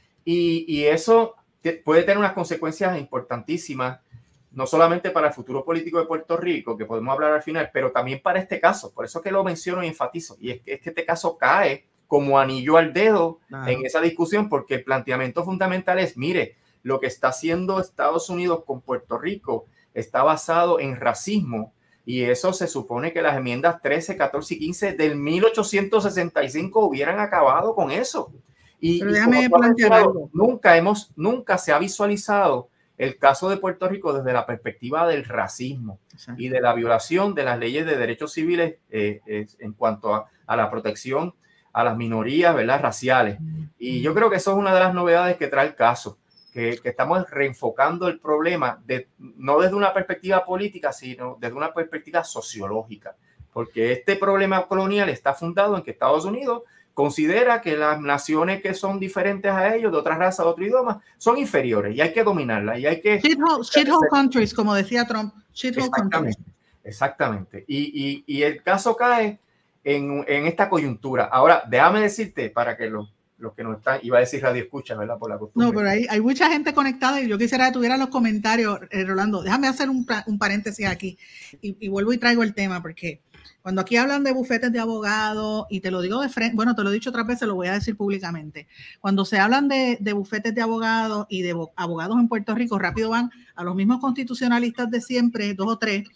Y, y eso te, puede tener unas consecuencias importantísimas, no solamente para el futuro político de Puerto Rico, que podemos hablar al final, pero también para este caso. Por eso que lo menciono y enfatizo. Y es que, es que este caso cae como anillo al dedo uh-huh. en esa discusión, porque el planteamiento fundamental es, mire, lo que está haciendo Estados Unidos con Puerto Rico está basado en racismo, y eso se supone que las enmiendas trece, catorce y quince del mil ochocientos sesenta y cinco hubieran acabado con eso. Y, Pero déjame y plantear algo. Nunca, hemos, nunca se ha visualizado el caso de Puerto Rico desde la perspectiva del racismo Exacto. y de la violación de las leyes de derechos civiles eh, eh, en cuanto a, a la protección a las minorías, ¿verdad?, raciales. Y yo creo que eso es una de las novedades que trae el caso. Que, que estamos reenfocando el problema de, no desde una perspectiva política, sino desde una perspectiva sociológica, porque este problema colonial está fundado en que Estados Unidos considera que las naciones que son diferentes a ellos, de otra raza, de otro idioma, son inferiores y hay que dominarlas y hay que... Shithole shit countries, como decía Trump. Shithole countries. Exactamente. Y, y, y el caso cae en, en esta coyuntura. Ahora, déjame decirte, para que lo... los que no están, iba a decir radio escucha, ¿verdad? Por la costumbre. No, pero hay, hay mucha gente conectada y yo quisiera que tuvieran los comentarios, eh, Rolando. Déjame hacer un, un paréntesis aquí y, y vuelvo y traigo el tema, porque cuando aquí hablan de bufetes de abogados, y te lo digo de frente, bueno, te lo he dicho otras veces, lo voy a decir públicamente. Cuando se hablan de, de bufetes de abogados y de abogados en Puerto Rico, rápido van a los mismos constitucionalistas de siempre, dos o tres,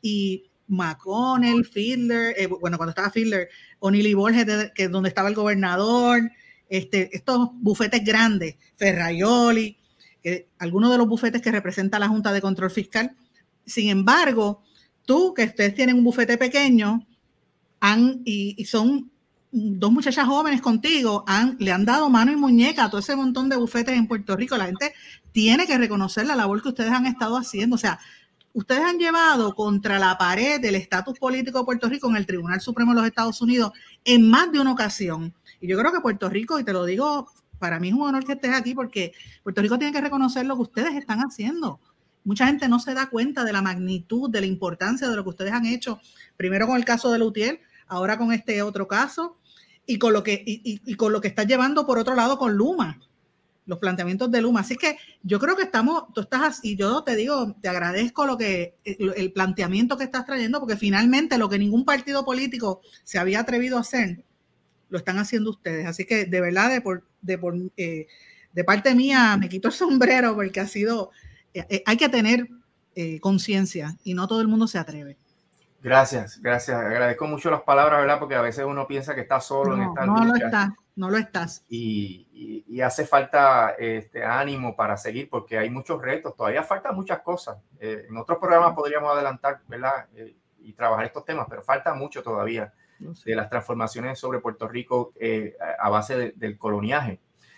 y McConnell, Fiedler, eh, bueno, cuando estaba Fiedler, O'Neill y Borges, de, que es donde estaba el gobernador. Este, estos bufetes grandes, Ferraioli, que, algunos de los bufetes que representa la Junta de Control Fiscal. Sin embargo, tú, que ustedes tienen un bufete pequeño, han, y, y son dos muchachas jóvenes contigo, han, le han dado mano y muñeca a todo ese montón de bufetes en Puerto Rico. La gente tiene que reconocer la labor que ustedes han estado haciendo. O sea, ustedes han llevado contra la pared del estatus político de Puerto Rico en el Tribunal Supremo de los Estados Unidos en más de una ocasión. Y yo creo que Puerto Rico, y te lo digo, para mí es un honor que estés aquí, porque Puerto Rico tiene que reconocer lo que ustedes están haciendo. Mucha gente no se da cuenta de la magnitud, de la importancia de lo que ustedes han hecho, primero con el caso de Lutier, ahora con este otro caso, y con lo que, y, y, y con lo que estás llevando por otro lado con Luma, los planteamientos de Luma. Así que yo creo que estamos, tú estás, y yo te digo, te agradezco lo que, el, el planteamiento que estás trayendo, porque finalmente lo que ningún partido político se había atrevido a hacer, lo están haciendo ustedes. Así que de verdad, de, por, de, por, eh, de parte mía, me quito el sombrero, porque ha sido, eh, hay que tener eh, conciencia y no todo el mundo se atreve. Gracias, gracias. Agradezco mucho las palabras, ¿verdad? Porque a veces uno piensa que está solo no, en esta no lucha. No lo estás, no lo estás. Y, y, y hace falta este ánimo para seguir, porque hay muchos retos. Todavía faltan muchas cosas. Eh, en otros programas podríamos adelantar, ¿verdad? Eh, y trabajar estos temas, pero falta mucho todavía no sé. de las transformaciones sobre Puerto Rico eh, a base de, del coloniaje.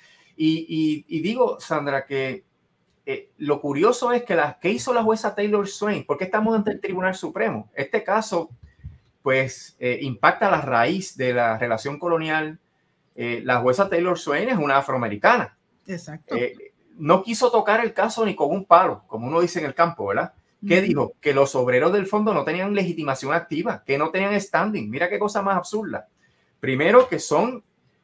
Y, y, y digo, Sandra, que Eh, lo curioso es que la, ¿qué hizo la jueza Taylor Swain? ¿Por qué estamos ante el Tribunal Supremo? Este caso, pues, eh, impacta la raíz de la relación colonial. Eh, la jueza Taylor Swain es una afroamericana. Exacto. Eh, no quiso tocar el caso ni con un palo, como uno dice en el campo, ¿verdad? ¿Qué uh-huh. dijo? Que los obreros del fondo no tenían legitimación activa, que no tenían standing. Mira qué cosa más absurda. Primero, que son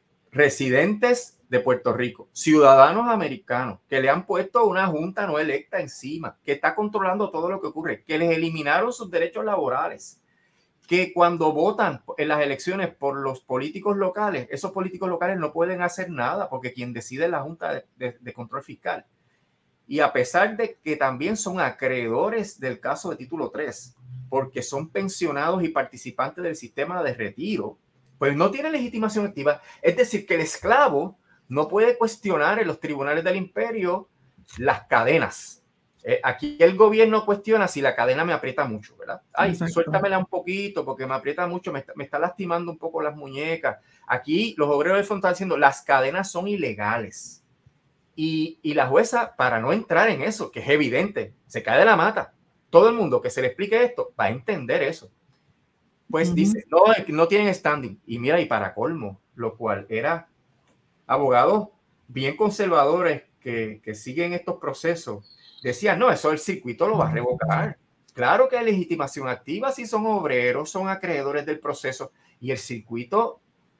residentes de Puerto Rico, ciudadanos americanos, que le han puesto una junta no electa encima, que está controlando todo lo que ocurre, que les eliminaron sus derechos laborales, que cuando votan en las elecciones por los políticos locales, esos políticos locales no pueden hacer nada porque quien decide es la Junta de, de, de Control Fiscal. Y a pesar de que también son acreedores del caso de título tres, porque son pensionados y participantes del sistema de retiro, pues no tienen legitimación activa. Es decir, que el esclavo no puede cuestionar en los tribunales del imperio las cadenas. Eh, aquí el gobierno cuestiona si la cadena me aprieta mucho, ¿verdad? Ay, Exacto. Suéltamela un poquito porque me aprieta mucho, me está, me está lastimando un poco las muñecas. Aquí los obreros del fondo están diciendo las cadenas son ilegales. Y, y la jueza, para no entrar en eso, que es evidente, se cae de la mata. Todo el mundo que se le explique esto va a entender eso. Pues uh-huh. dice, no, no tienen standing. Y mira, y para colmo, lo cual era abogados bien conservadores que, que siguen estos procesos, decían, no, eso el circuito lo va a revocar. Claro que hay legitimación activa si son obreros, son acreedores del proceso, y el circuito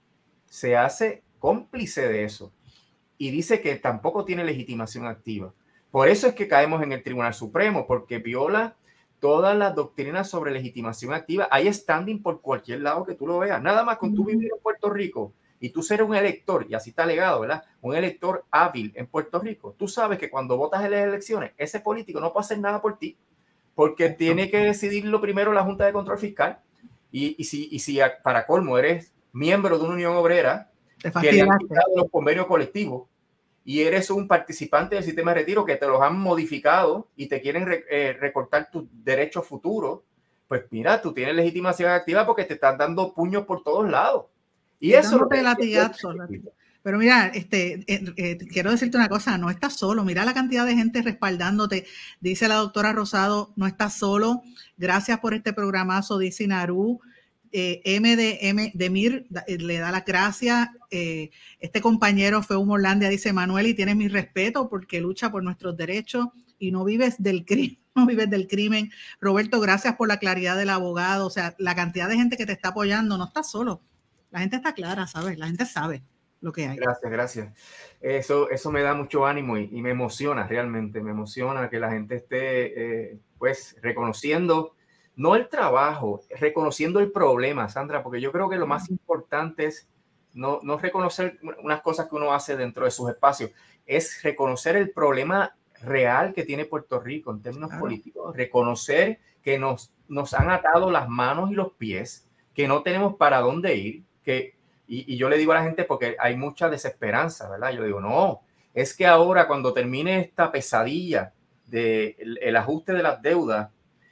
se hace cómplice de eso y dice que tampoco tiene legitimación activa. Por eso es que caemos en el Tribunal Supremo, porque viola todas las doctrinas sobre legitimación activa. Hay standing por cualquier lado que tú lo veas. Nada más con tú vivir en Puerto Rico y tú ser un elector, y así está legado, ¿verdad? Un elector hábil en Puerto Rico. Tú sabes que cuando votas en las elecciones, ese político no puede hacer nada por ti, porque tiene que decidirlo primero la Junta de Control Fiscal. Y, y, si, y si para colmo eres miembro de una unión obrera que le han quitado los convenios colectivos y eres un participante del sistema de retiro que te los han modificado y te quieren re, eh, recortar tus derechos futuros, pues mira, tú tienes legitimación activa porque te están dando puños por todos lados. Y eso no te latigazo. Pero mira, este, eh, eh, quiero decirte una cosa, no estás solo, mira la cantidad de gente respaldándote, dice la doctora Rosado, no estás solo, gracias por este programazo, dice Naru, eh, M de M de Mir eh, le da las gracias, eh, este compañero fue Humorlandia, dice Manuel, y tienes mi respeto porque lucha por nuestros derechos y no vives del crimen, no vives del crimen. Roberto, gracias por la claridad del abogado, o sea, la cantidad de gente que te está apoyando, no estás solo, la gente está clara, ¿sabes? La gente sabe lo que hay. Gracias, gracias. Eso, eso me da mucho ánimo y, y me emociona realmente, me emociona que la gente esté eh, pues reconociendo, no el trabajo, reconociendo el problema, Sandra, porque yo creo que lo más importante es no, no reconocer unas cosas que uno hace dentro de sus espacios, es reconocer el problema real que tiene Puerto Rico en términos claro. políticos, reconocer que nos, nos han atado las manos y los pies, que no tenemos para dónde ir, que Y, y yo le digo a la gente porque hay mucha desesperanza, ¿verdad? Yo digo, no, es que ahora cuando termine esta pesadilla del el ajuste de las deudas,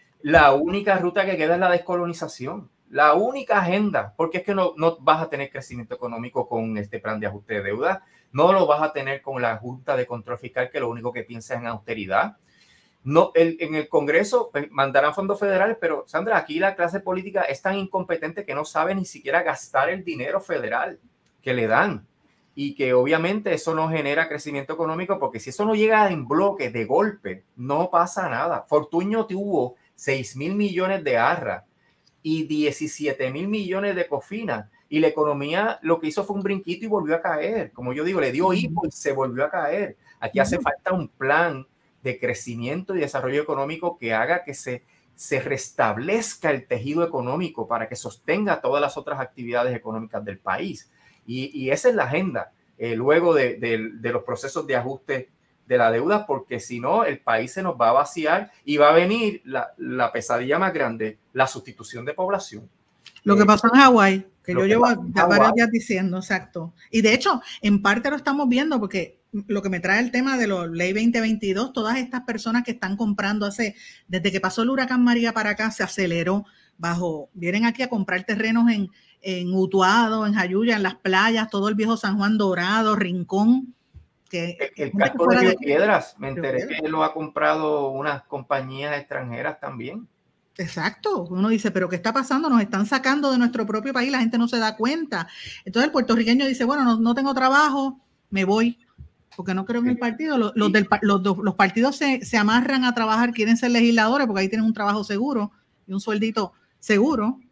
la única ruta que queda es la descolonización, la única agenda, porque es que no, no vas a tener crecimiento económico con este plan de ajuste de deuda, no lo vas a tener con la Junta de Control Fiscal, que lo único que piensa es en austeridad. No, el, en el Congreso pues, mandarán fondos federales, pero Sandra, aquí la clase política es tan incompetente que no sabe ni siquiera gastar el dinero federal que le dan y que obviamente eso no genera crecimiento económico porque si eso no llega en bloque, de golpe, no pasa nada. Fortuño tuvo seis mil millones de arra y diecisiete mil millones de cofina y la economía lo que hizo fue un brinquito y volvió a caer. Como yo digo, le dio hipo y se volvió a caer. Aquí hace falta un plan de crecimiento y desarrollo económico que haga que se, se restablezca el tejido económico para que sostenga todas las otras actividades económicas del país. Y, y esa es la agenda, eh, luego de, de, de los procesos de ajuste de la deuda, porque si no, el país se nos va a vaciar y va a venir la, la pesadilla más grande, la sustitución de población. Lo que pasó en Hawái, que yo que llevo ya varios días diciendo, exacto. Y de hecho, en parte lo estamos viendo porque lo que me trae el tema de la ley veinte veintidós, todas estas personas que están comprando hace, desde que pasó el huracán María para acá, se aceleró bajo, vienen aquí a comprar terrenos en, en Utuado, en Jayuya, en las playas, todo el viejo San Juan Dorado, Rincón. Que, el el casco de Río Piedras, me enteré que lo ha comprado unas compañías extranjeras también. Exacto, uno dice, pero ¿qué está pasando? Nos están sacando de nuestro propio país, la gente no se da cuenta. Entonces el puertorriqueño dice, bueno, no, no tengo trabajo, me voy, porque no creo en el partido. Los, los, del, los, los partidos se, se amarran a trabajar, quieren ser legisladores, porque ahí tienen un trabajo seguro y un sueldito seguro.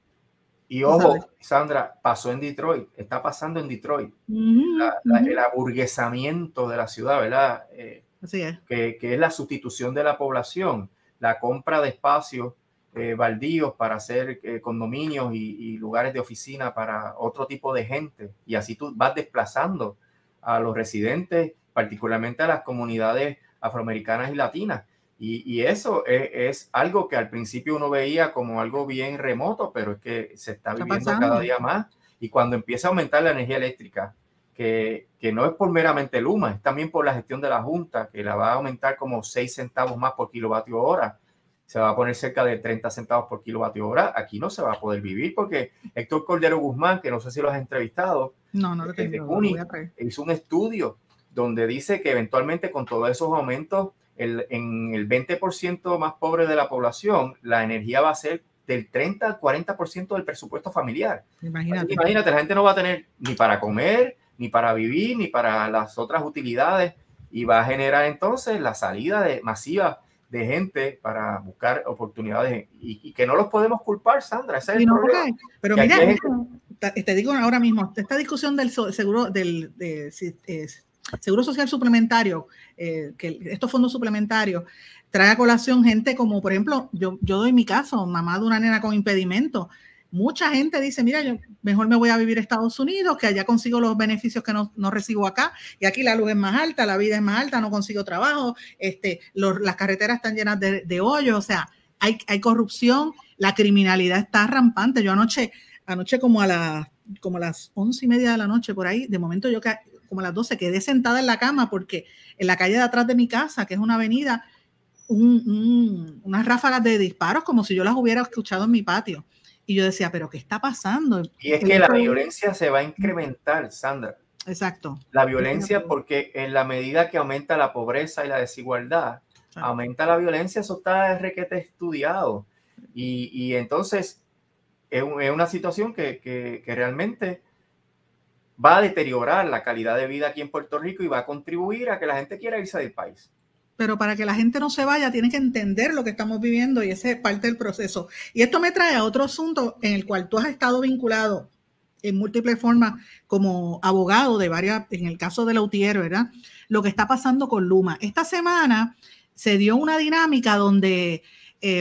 Y ojo, Sandra, pasó en Detroit, está pasando en Detroit. Uh-huh, la, la, uh-huh. El aburguesamiento de la ciudad, ¿verdad? Eh, Así es. Que, que es la sustitución de la población, la compra de espacios eh, baldíos para hacer eh, condominios y, y lugares de oficina para otro tipo de gente. Y así tú vas desplazando a los residentes, particularmente a las comunidades afroamericanas y latinas. Y, y eso es, es algo que al principio uno veía como algo bien remoto, pero es que se está, está viviendo pasando. Cada día más. Y cuando empieza a aumentar la energía eléctrica, que, que no es por meramente Luma, es también por la gestión de la Junta, que la va a aumentar como seis centavos más por kilovatio hora. Se va a poner cerca de treinta centavos por kilovatio hora. Aquí no se va a poder vivir porque Héctor Cordero Guzmán, que no sé si lo has entrevistado, no, no lo tengo, de CUNY, hizo un estudio donde dice que eventualmente con todos esos aumentos, el, en el veinte por ciento más pobre de la población, la energía va a ser del treinta al cuarenta por ciento del presupuesto familiar. Imagínate. Imagínate, la gente no va a tener ni para comer, ni para vivir, ni para las otras utilidades, y va a generar entonces la salida de, masiva de gente para buscar oportunidades, y, y que no los podemos culpar, Sandra, ese es el no, problema. Okay. Pero mira, gente... te digo ahora mismo, esta discusión del seguro, del de, de, seguro social suplementario, eh, que estos fondos suplementarios trae a colación gente como, por ejemplo, yo, yo doy mi caso, mamá de una nena con impedimento. Mucha gente dice, mira, yo mejor me voy a vivir a Estados Unidos, que allá consigo los beneficios que no, no recibo acá, y aquí la luz es más alta, la vida es más alta, no consigo trabajo, este, los, las carreteras están llenas de, de hoyos, o sea, hay, hay corrupción, la criminalidad está rampante. Yo anoche, anoche como a, la, como a las once y media de la noche, por ahí, de momento yo como a las doce quedé sentada en la cama porque en la calle de atrás de mi casa, que es una avenida, un, un, unas ráfagas de disparos como si yo las hubiera escuchado en mi patio. Y yo decía, ¿pero qué está pasando? Y es que la violencia se va a incrementar, Sandra. Exacto. La violencia, porque en la medida que aumenta la pobreza y la desigualdad, exacto, aumenta la violencia, eso está requete estudiado. Y, y entonces es, un, es una situación que, que, que realmente va a deteriorar la calidad de vida aquí en Puerto Rico y va a contribuir a que la gente quiera irse del país. Pero para que la gente no se vaya, tiene que entender lo que estamos viviendo y ese es parte del proceso. Y esto me trae a otro asunto en el cual tú has estado vinculado en múltiples formas como abogado de varias, en el caso de Lautier, ¿verdad? Lo que está pasando con Luma. Esta semana se dio una dinámica donde eh,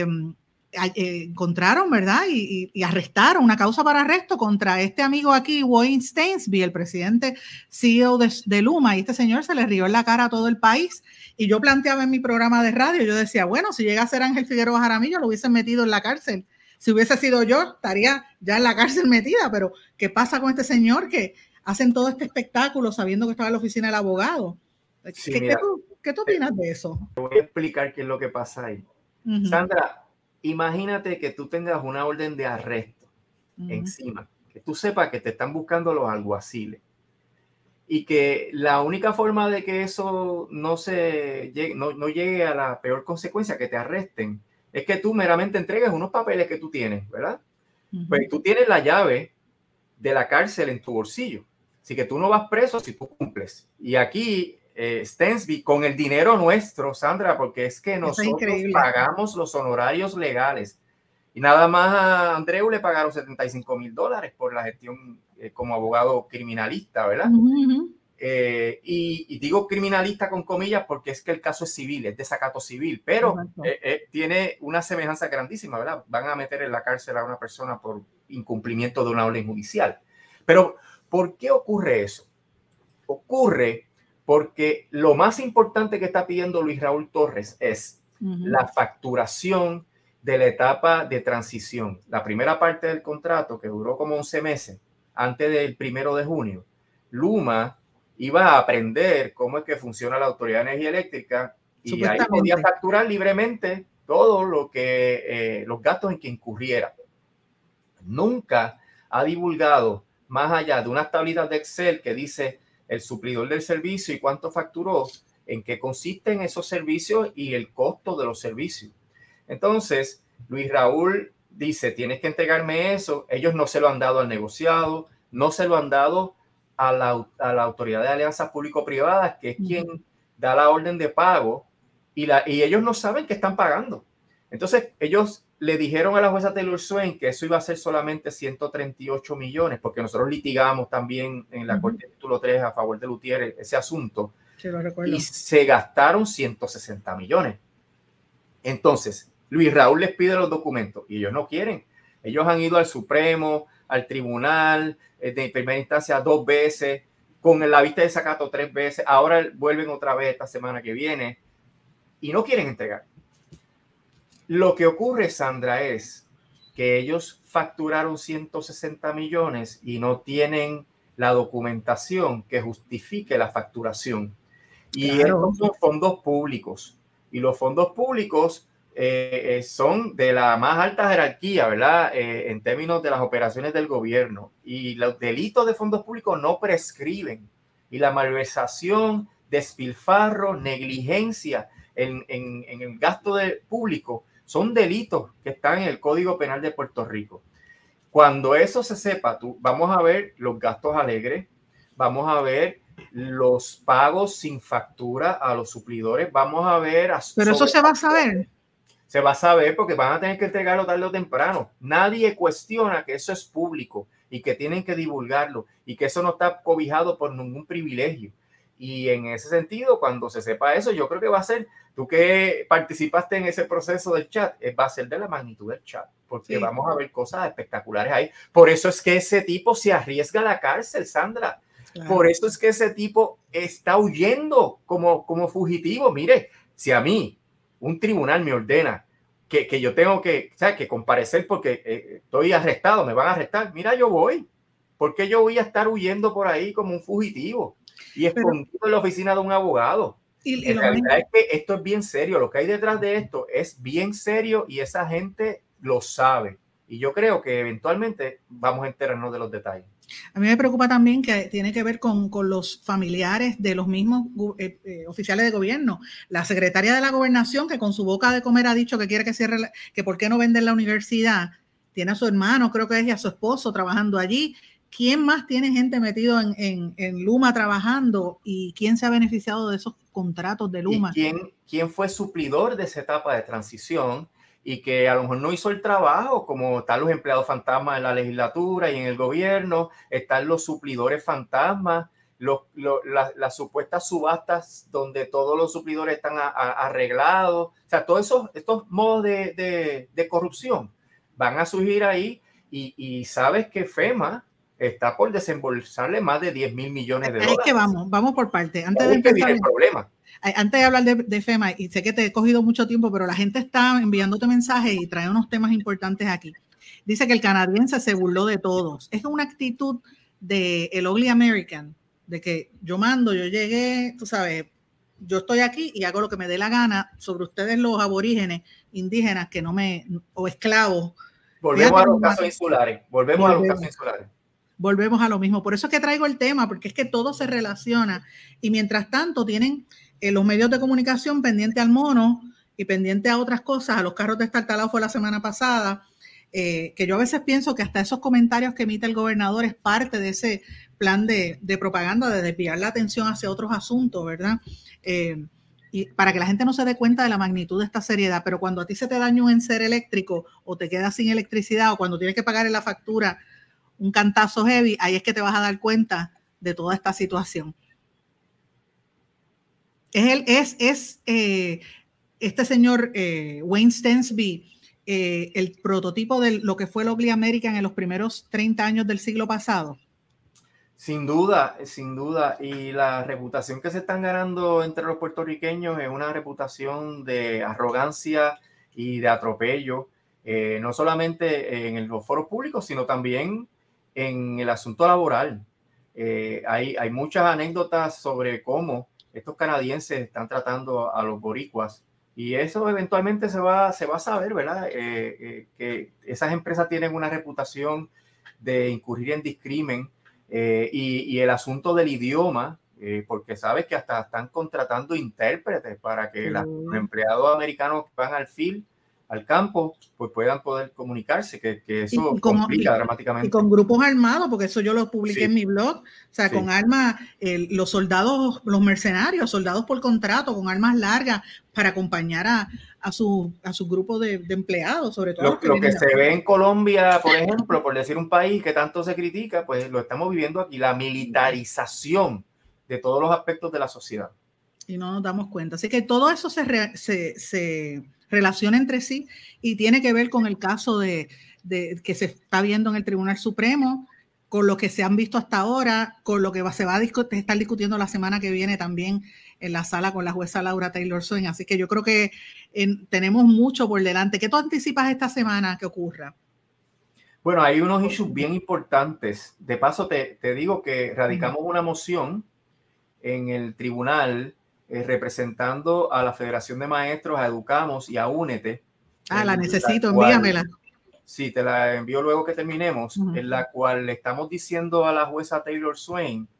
eh, encontraron, ¿verdad? Y, y, y arrestaron, una causa para arresto contra este amigo aquí, Wayne Stainsby, el presidente C E O de, de Luma, y este señor se le rió en la cara a todo el país. Y yo planteaba en mi programa de radio, yo decía, bueno, si llega a ser Ángel Figueroa Jaramillo, lo hubiesen metido en la cárcel. Si hubiese sido yo, estaría ya en la cárcel metida, pero ¿qué pasa con este señor que hacen todo este espectáculo sabiendo que estaba en la oficina del abogado? Sí, ¿Qué, mira, ¿qué, tú, ¿Qué tú opinas de eso? Te voy a explicar qué es lo que pasa ahí. Uh-huh. Sandra, imagínate que tú tengas una orden de arresto uh-huh. encima, que tú sepas que te están buscando los alguaciles y que la única forma de que eso no, se llegue, no, no llegue a la peor consecuencia, que te arresten, es que tú meramente entregues unos papeles que tú tienes, ¿verdad? Uh-huh. Pues tú tienes la llave de la cárcel en tu bolsillo, así que tú no vas preso si tú cumples. Y aquí eh, Stainsby, con el dinero nuestro, Sandra, porque es que nosotros es pagamos los honorarios legales. Y nada más a Andreu le pagaron setenta y cinco mil dólares por la gestión eh, como abogado criminalista, ¿verdad? Uh-huh. eh, y, y digo criminalista con comillas porque es que el caso es civil, es desacato civil, pero eh, eh, tiene una semejanza grandísima, ¿verdad? Van a meter en la cárcel a una persona por incumplimiento de una orden judicial. Pero, ¿por qué ocurre eso? Ocurre porque lo más importante que está pidiendo Luis Raúl Torres es uh-huh. la facturación de la etapa de transición. La primera parte del contrato, que duró como once meses, antes del primero de junio, Luma iba a aprender cómo es que funciona la Autoridad de Energía Eléctrica y ahí podía facturar libremente todo lo que, eh, los gastos en que incurriera. Nunca ha divulgado más allá de unas tablitas de Excel que dice el suplidor del servicio y cuánto facturó, en qué consisten esos servicios y el costo de los servicios. Entonces, Luis Raúl dice, tienes que entregarme eso. Ellos no se lo han dado al negociado, no se lo han dado a la, a la Autoridad de Alianzas Público-Privadas, que es quien uh-huh. da la orden de pago, y, la, y ellos no saben que están pagando. Entonces, ellos le dijeron a la jueza Taylor Swain que eso iba a ser solamente ciento treinta y ocho millones, porque nosotros litigamos también en la uh-huh. Corte de Título tres a favor de Lutier ese asunto, sí, lo recuerdo. Y se gastaron ciento sesenta millones. Entonces, Luis Raúl les pide los documentos y ellos no quieren. Ellos han ido al Supremo, al Tribunal de primera instancia dos veces, con la vista de desacato tres veces, ahora vuelven otra vez esta semana que viene y no quieren entregar. Lo que ocurre, Sandra, es que ellos facturaron ciento sesenta millones y no tienen la documentación que justifique la facturación. Y claro. Estos son fondos públicos. Y los fondos públicos eh, son de la más alta jerarquía, ¿verdad? Eh, en términos de las operaciones del gobierno. Y los delitos de fondos públicos no prescriben. Y la malversación, despilfarro, negligencia en, en, en el gasto de público son delitos que están en el Código Penal de Puerto Rico. Cuando eso se sepa, tú, vamos a ver los gastos alegres, vamos a ver los pagos sin factura a los suplidores, vamos a ver... A Pero eso se va a saber. Se va a saber porque van a tener que entregarlo tarde o temprano. Nadie cuestiona que eso es público y que tienen que divulgarlo y que eso no está cobijado por ningún privilegio. Y en ese sentido, cuando se sepa eso, yo creo que va a ser, tú que participaste en ese proceso del chat, va a ser de la magnitud del chat, porque sí. Vamos a ver cosas espectaculares ahí. Por eso es que ese tipo se arriesga a la cárcel, Sandra. Claro. Por eso es que ese tipo está huyendo como, como fugitivo. Mire, si a mí un tribunal me ordena que, que yo tengo que, o sea, que comparecer porque eh, estoy arrestado, me van a arrestar, mira, yo voy. ¿Por qué yo voy a estar huyendo por ahí como un fugitivo y escondido Pero, en la oficina de un abogado? Y, y la realidad es que esto es bien serio. Lo que hay detrás de esto es bien serio y esa gente lo sabe. Y yo creo que eventualmente vamos a enterarnos de los detalles. A mí me preocupa también que tiene que ver con, con los familiares de los mismos eh, eh, oficiales de gobierno. La secretaria de la Gobernación, que con su boca de comer ha dicho que quiere que cierre, la, que por qué no venden la universidad, tiene a su hermano, creo que es, y a su esposo trabajando allí. ¿Quién más tiene gente metido en, en, en Luma trabajando y quién se ha beneficiado de esos contratos de Luma? ¿Y quién, quién fue suplidor de esa etapa de transición y que a lo mejor no hizo el trabajo, como están los empleados fantasmas en la legislatura y en el gobierno, están los suplidores fantasmas, los, los, las, las supuestas subastas donde todos los suplidores están a, a, arreglados? O sea, todos esos, estos modos de, de, de corrupción van a surgir ahí y, y sabes que FEMA está por desembolsarle más de diez mil millones de dólares. Es que vamos, vamos por parte. Antes de empezar, el problema. Antes de hablar de, de FEMA, y sé que te he cogido mucho tiempo, pero la gente está enviándote mensajes y trae unos temas importantes aquí. Dice que el canadiense se burló de todos. Es una actitud de el ugly American, de que yo mando, yo llegué, tú sabes, yo estoy aquí y hago lo que me dé la gana sobre ustedes los aborígenes, indígenas, que no me, o esclavos. Volvemos a los casos insulares, volvemos, volvemos a los casos insulares. Volvemos a lo mismo. Por eso es que traigo el tema, porque es que todo se relaciona. Y mientras tanto tienen eh, los medios de comunicación pendiente al mono y pendiente a otras cosas, a los carros destartalados fue la semana pasada, eh, que yo a veces pienso que hasta esos comentarios que emite el gobernador es parte de ese plan de, de propaganda, de desviar la atención hacia otros asuntos, ¿verdad? Eh, y para que la gente no se dé cuenta de la magnitud de esta seriedad. Pero cuando a ti se te daña un enser eléctrico o te quedas sin electricidad o cuando tienes que pagar en la factura un cantazo heavy, ahí es que te vas a dar cuenta de toda esta situación. Es, el, es, es eh, este señor eh, Wayne Stensby, eh, el prototipo de lo que fue el Ugly American en los primeros treinta años del siglo pasado. Sin duda, sin duda. Y la reputación que se están ganando entre los puertorriqueños es una reputación de arrogancia y de atropello, eh, no solamente en los foros públicos, sino también en el asunto laboral. Eh, hay, hay muchas anécdotas sobre cómo estos canadienses están tratando a los boricuas, y eso eventualmente se va, se va a saber, ¿verdad? Eh, eh, que esas empresas tienen una reputación de incurrir en discrimen. Eh, y, y el asunto del idioma, eh, porque sabes que hasta están contratando intérpretes para que la, los empleados americanos que van al field, al campo, pues puedan poder comunicarse, que, que eso y como, complica y, dramáticamente. Y con grupos armados, porque eso yo lo publiqué sí. en mi blog, o sea, sí. con armas, eh, los soldados, los mercenarios, soldados por contrato, con armas largas, para acompañar a, a, su, a su grupo de, de empleados, sobre todo. Lo que, lo que se ve en Colombia, por ejemplo, por decir un país que tanto se critica, pues lo estamos viviendo aquí, la militarización de todos los aspectos de la sociedad. Y no nos damos cuenta. Así que todo eso se, re, se, se relaciona entre sí y tiene que ver con el caso de, de que se está viendo en el Tribunal Supremo, con lo que se han visto hasta ahora, con lo que va, se va a discutir, estar discutiendo la semana que viene también en la sala con la jueza Laura Taylor Swain. Así que yo creo que en, tenemos mucho por delante. ¿Qué tú anticipas esta semana que ocurra? Bueno, hay unos issues bien importantes. De paso, te, te digo que radicamos una moción en el tribunal eh, representando a la Federación de Maestros, a Educamos y a Únete. Ah, la necesito, cual, envíamela. Sí, te la envío luego que terminemos, uh-huh. en la cual le estamos diciendo a la jueza Taylor Swain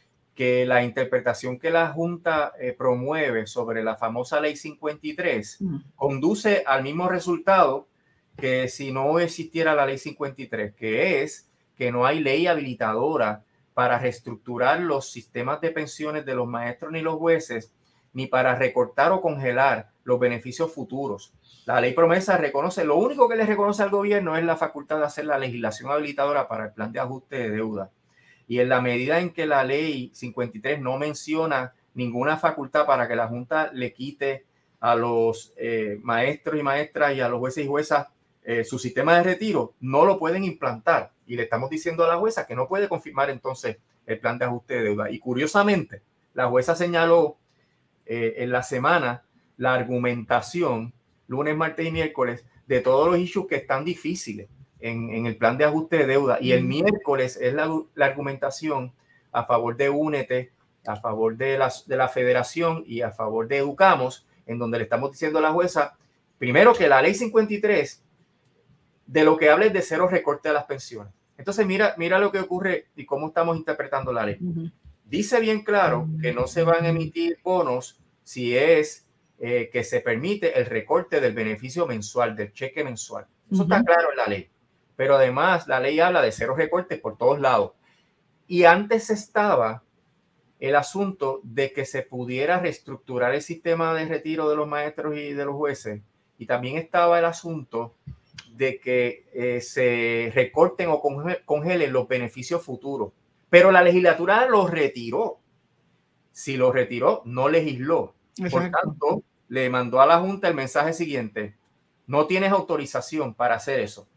que la interpretación que la Junta eh, promueve sobre la famosa Ley cincuenta y tres uh-huh. conduce al mismo resultado que si no existiera la Ley cincuenta y tres, que es que no hay ley habilitadora para reestructurar los sistemas de pensiones de los maestros ni los jueces, ni para recortar o congelar los beneficios futuros. La ley promesa reconoce, lo único que le reconoce al gobierno es la facultad de hacer la legislación habilitadora para el plan de ajuste de deuda. Y en la medida en que la ley cincuenta y tres no menciona ninguna facultad para que la Junta le quite a los eh, maestros y maestras y a los jueces y juezas eh, su sistema de retiro, no lo pueden implantar. Y le estamos diciendo a la jueza que no puede confirmar entonces el plan de ajuste de deuda. Y curiosamente, la jueza señaló eh, en la semana la argumentación, lunes, martes y miércoles, de todos los issues que están difíciles en, en el plan de ajuste de deuda. Y el miércoles es la, la argumentación a favor de Únete, a favor de la, de la Federación y a favor de Educamos, en donde le estamos diciendo a la jueza, primero, que la ley cincuenta y tres de lo que habla es de cero recorte a las pensiones. Entonces, mira, mira lo que ocurre y cómo estamos interpretando la ley. Uh-huh. Dice bien claro que no se van a emitir bonos si es eh, que se permite el recorte del beneficio mensual, del cheque mensual. Eso uh-huh. está claro en la ley. Pero además, la ley habla de cero recortes por todos lados. Y antes estaba el asunto de que se pudiera reestructurar el sistema de retiro de los maestros y de los jueces. Y también estaba el asunto de que eh, se recorten o congelen los beneficios futuros. Pero la legislatura los retiró. Si los retiró, no legisló. Exacto. Por tanto, le mandó a la Junta el mensaje siguiente: no tienes autorización para hacer eso.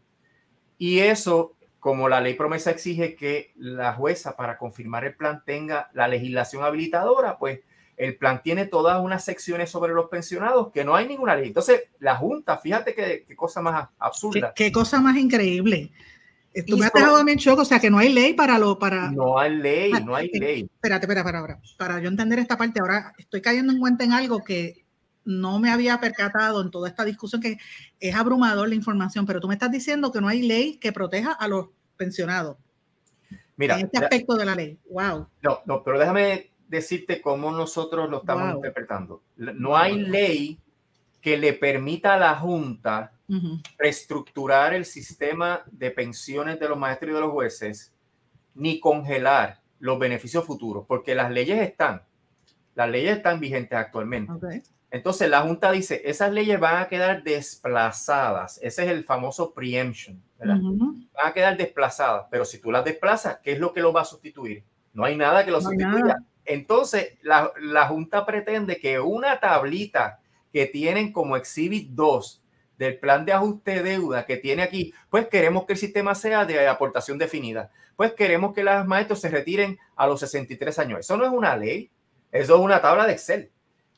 Y eso, como la ley promesa exige que la jueza para confirmar el plan tenga la legislación habilitadora, pues el plan tiene todas unas secciones sobre los pensionados que no hay ninguna ley. Entonces, la Junta, fíjate qué, qué cosa más absurda. Qué, qué cosa más increíble. Tú me has dejado a mí en shock, o sea, que no hay ley para lo... para. No hay ley, no hay eh, ley. Espérate, espérate, para ahora. Para yo entender esta parte, ahora estoy cayendo en cuenta en algo que no me había percatado en toda esta discusión, que es abrumador la información, pero tú me estás diciendo que no hay ley que proteja a los pensionados. Mira, en este aspecto de la ley. Wow. No, no, pero déjame decirte cómo nosotros lo estamos wow. interpretando. No hay ley que le permita a la Junta uh-huh. reestructurar el sistema de pensiones de los maestros y de los jueces, ni congelar los beneficios futuros, porque las leyes están, las leyes están vigentes actualmente. Okay. Entonces la Junta dice, esas leyes van a quedar desplazadas. Ese es el famoso preemption, ¿verdad? Uh-huh. Van a quedar desplazadas, pero si tú las desplazas, ¿qué es lo que lo va a sustituir? No hay nada que lo no sustituya. Entonces, la, la Junta pretende que una tablita que tienen como Exhibit dos del plan de ajuste de deuda que tiene aquí, pues queremos que el sistema sea de aportación definida. Pues queremos que los maestros se retiren a los sesenta y tres años. Eso no es una ley, eso es una tabla de Excel.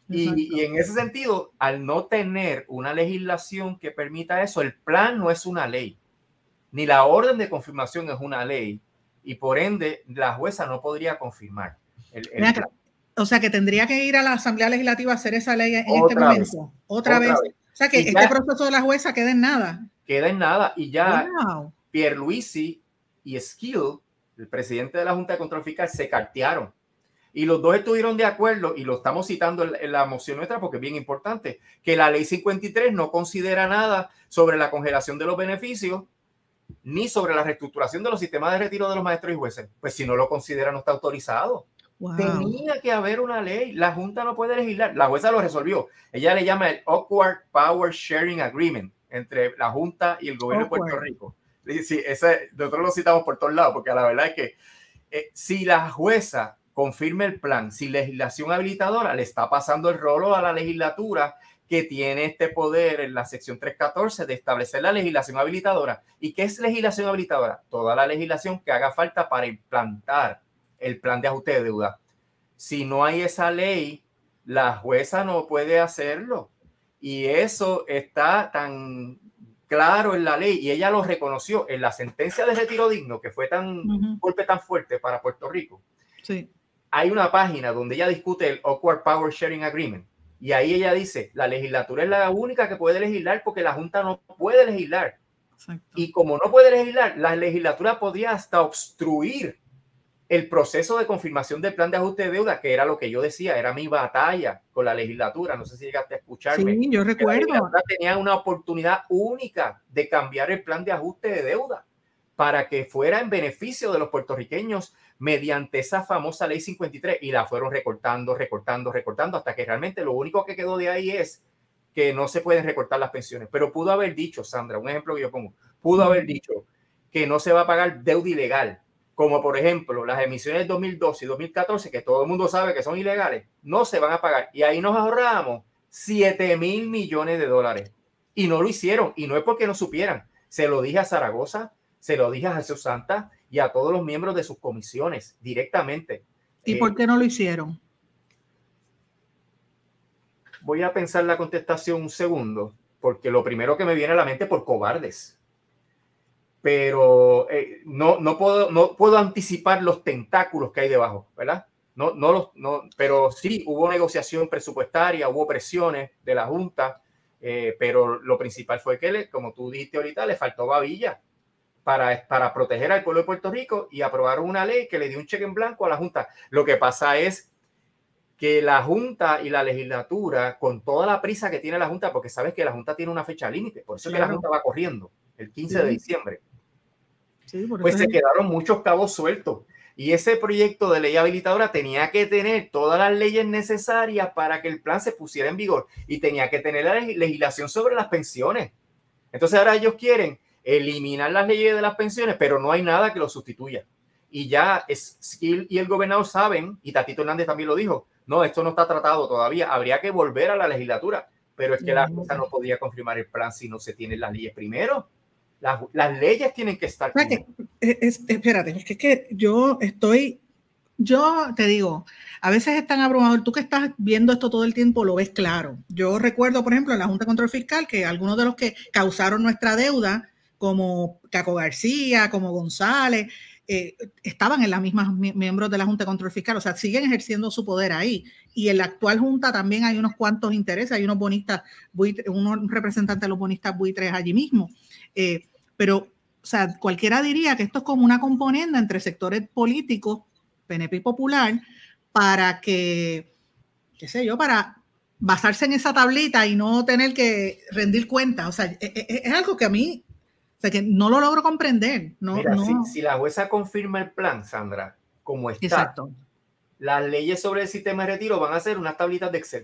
Y, y en ese sentido, al no tener una legislación que permita eso, el plan no es una ley, ni la orden de confirmación es una ley, y por ende la jueza no podría confirmar el, el plan. O sea, que tendría que ir a la Asamblea Legislativa a hacer esa ley en este momento. Otra, Otra vez. vez. O sea, que y este proceso de la jueza queda en nada. Queda en nada. Y ya wow. Pierluisi y Skill, el presidente de la Junta de Control Fiscal, se cartearon. Y los dos estuvieron de acuerdo, y lo estamos citando en, en la moción nuestra porque es bien importante, que la ley cincuenta y tres no considera nada sobre la congelación de los beneficios ni sobre la reestructuración de los sistemas de retiro de los maestros y jueces. Pues si no lo considera, no está autorizado. Wow. Tenía que haber una ley. La Junta no puede legislar. La jueza lo resolvió. Ella le llama el Awkward Power Sharing Agreement entre la Junta y el gobierno Awkward. de Puerto Rico. Sí, ese, nosotros lo citamos por todos lados, porque la verdad es que eh, si la jueza confirma el plan, si legislación habilitadora, le está pasando el rolo a la legislatura que tiene este poder en la sección trescientos catorce de establecer la legislación habilitadora. ¿Y qué es legislación habilitadora? Toda la legislación que haga falta para implantar el plan de ajuste de deuda. Si no hay esa ley, la jueza no puede hacerlo. Y eso está tan claro en la ley, y ella lo reconoció en la sentencia de retiro digno, que fue tan uh-huh. golpe tan fuerte para Puerto Rico. Sí. Hay una página donde ella discute el Awkward Power Sharing Agreement, y ahí ella dice, la legislatura es la única que puede legislar porque la Junta no puede legislar. Exacto. Y como no puede legislar, la legislatura podría hasta obstruir el proceso de confirmación del plan de ajuste de deuda, que era lo que yo decía, era mi batalla con la legislatura. No sé si llegaste a escucharme. Sí, yo recuerdo. La legislatura tenía una oportunidad única de cambiar el plan de ajuste de deuda para que fuera en beneficio de los puertorriqueños mediante esa famosa ley cincuenta y tres, y la fueron recortando, recortando, recortando, hasta que realmente lo único que quedó de ahí es que no se pueden recortar las pensiones. Pero pudo haber dicho, Sandra, un ejemplo que yo pongo, pudo haber dicho que no se va a pagar deuda ilegal, como por ejemplo las emisiones dos mil doce y dos mil catorce, que todo el mundo sabe que son ilegales, no se van a pagar. Y ahí nos ahorramos siete mil millones de dólares. Y no lo hicieron. Y no es porque no supieran. Se lo dije a Zaragoza, se lo dije a Jesús Santa y a todos los miembros de sus comisiones directamente. ¿Y eh, por qué no lo hicieron? Voy a pensar la contestación un segundo, porque lo primero que me viene a la mente es por cobardes. Pero eh, no, no, puedo, no puedo anticipar los tentáculos que hay debajo, ¿verdad? No, no los, no, pero sí hubo negociación presupuestaria, hubo presiones de la Junta, eh, pero lo principal fue que, le, como tú dijiste ahorita, le faltó babilla para, para proteger al pueblo de Puerto Rico y aprobaron una ley que le dio un cheque en blanco a la Junta. Lo que pasa es que la Junta y la legislatura, con toda la prisa que tiene la Junta, porque sabes que la Junta tiene una fecha límite, por eso claro. es que la Junta va corriendo el quince sí. de diciembre. Sí, pues se quedaron muchos cabos sueltos, y ese proyecto de ley habilitadora tenía que tener todas las leyes necesarias para que el plan se pusiera en vigor, y tenía que tener la legislación sobre las pensiones. Entonces ahora ellos quieren eliminar las leyes de las pensiones, pero no hay nada que lo sustituya. Y ya Skill y el gobernador saben, y Tatito Hernández también lo dijo, no, esto no está tratado todavía, habría que volver a la legislatura, pero es que la jueza no podría confirmar el plan si no se tienen las leyes primero. Las, las leyes tienen que estar. Es que, es, espérate, es que, es que yo estoy, yo te digo, a veces es tan abrumador. Tú que estás viendo esto todo el tiempo lo ves claro. Yo recuerdo, por ejemplo, en la Junta de Control Fiscal, que algunos de los que causaron nuestra deuda, como Caco García, como González, eh, estaban en las mismas miembros de la Junta de Control Fiscal, o sea, siguen ejerciendo su poder ahí. Y en la actual Junta también hay unos cuantos intereses, hay unos bonistas, buitres, unos representantes de los bonistas buitres allí mismo. Eh, Pero, o sea, cualquiera diría que esto es como una componenda entre sectores políticos, P N P y Popular, para que, qué sé yo, para basarse en esa tablita y no tener que rendir cuentas. O sea, es, es, es algo que a mí, o sea, que no lo logro comprender. No, Mira, no. Si, si la jueza confirma el plan, Sandra, como está, exacto. Las leyes sobre el sistema de retiro van a ser unas tablitas de Excel.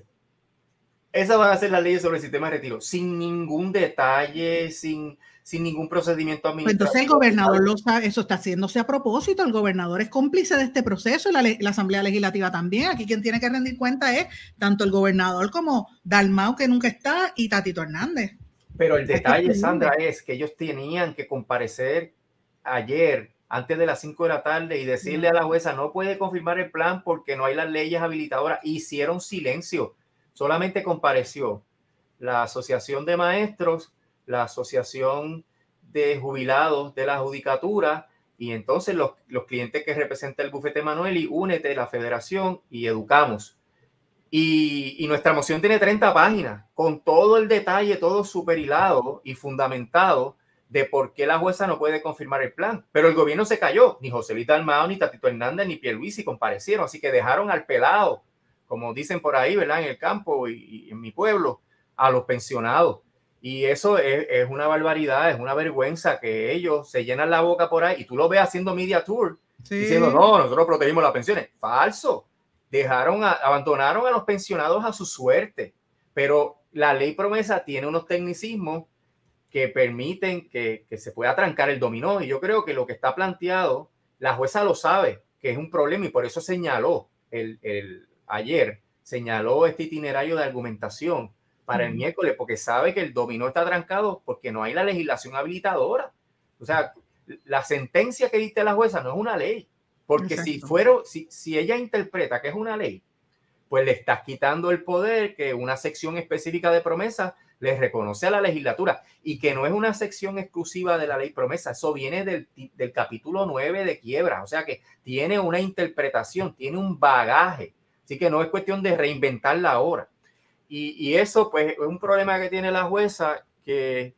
Esas van a ser las leyes sobre el sistema de retiro, sin ningún detalle, sin... sin ningún procedimiento administrativo. Entonces el gobernador lo sabe, eso está haciéndose a propósito, el gobernador es cómplice de este proceso, la, la Asamblea Legislativa también. Aquí quien tiene que rendir cuenta es tanto el gobernador como Dalmau, que nunca está, y Tatito Hernández. Pero el detalle, Sandra, es que ellos tenían que comparecer ayer antes de las cinco de la tarde y decirle a la jueza no puede confirmar el plan porque no hay las leyes habilitadoras. Hicieron silencio. Solamente compareció la Asociación de Maestros, la Asociación de Jubilados de la Judicatura y entonces los, los clientes que representa el bufete Emanueli, Únete, la Federación y Educamos. Y, y nuestra moción tiene treinta páginas con todo el detalle, todo súper hilado y fundamentado de por qué la jueza no puede confirmar el plan. Pero el gobierno se cayó. Ni José Luis Dalmau, ni Tatito Hernández, ni Pierluisi comparecieron. Así que dejaron al pelado, como dicen por ahí, ¿verdad? En el campo y, y en mi pueblo, a los pensionados. Y eso es, es una barbaridad, es una vergüenza que ellos se llenan la boca por ahí y tú lo ves haciendo media tour, sí, diciendo, no, nosotros protegimos las pensiones. Falso. Dejaron, a, abandonaron a los pensionados a su suerte. Pero la ley promesa tiene unos tecnicismos que permiten que, que se pueda trancar el dominó. Y yo creo que lo que está planteado, la jueza lo sabe, que es un problema y por eso señaló el, el ayer, señaló este itinerario de argumentación para el miércoles, porque sabe que el dominó está trancado porque no hay la legislación habilitadora. O sea, la sentencia que dicta la jueza no es una ley, porque Exacto. si fuera, si, si ella interpreta que es una ley, pues le estás quitando el poder que una sección específica de promesa le reconoce a la legislatura y que no es una sección exclusiva de la ley promesa, eso viene del, del capítulo nueve de quiebra, o sea que tiene una interpretación, tiene un bagaje, así que no es cuestión de reinventarla ahora. Y, y eso pues es un problema que tiene la jueza, que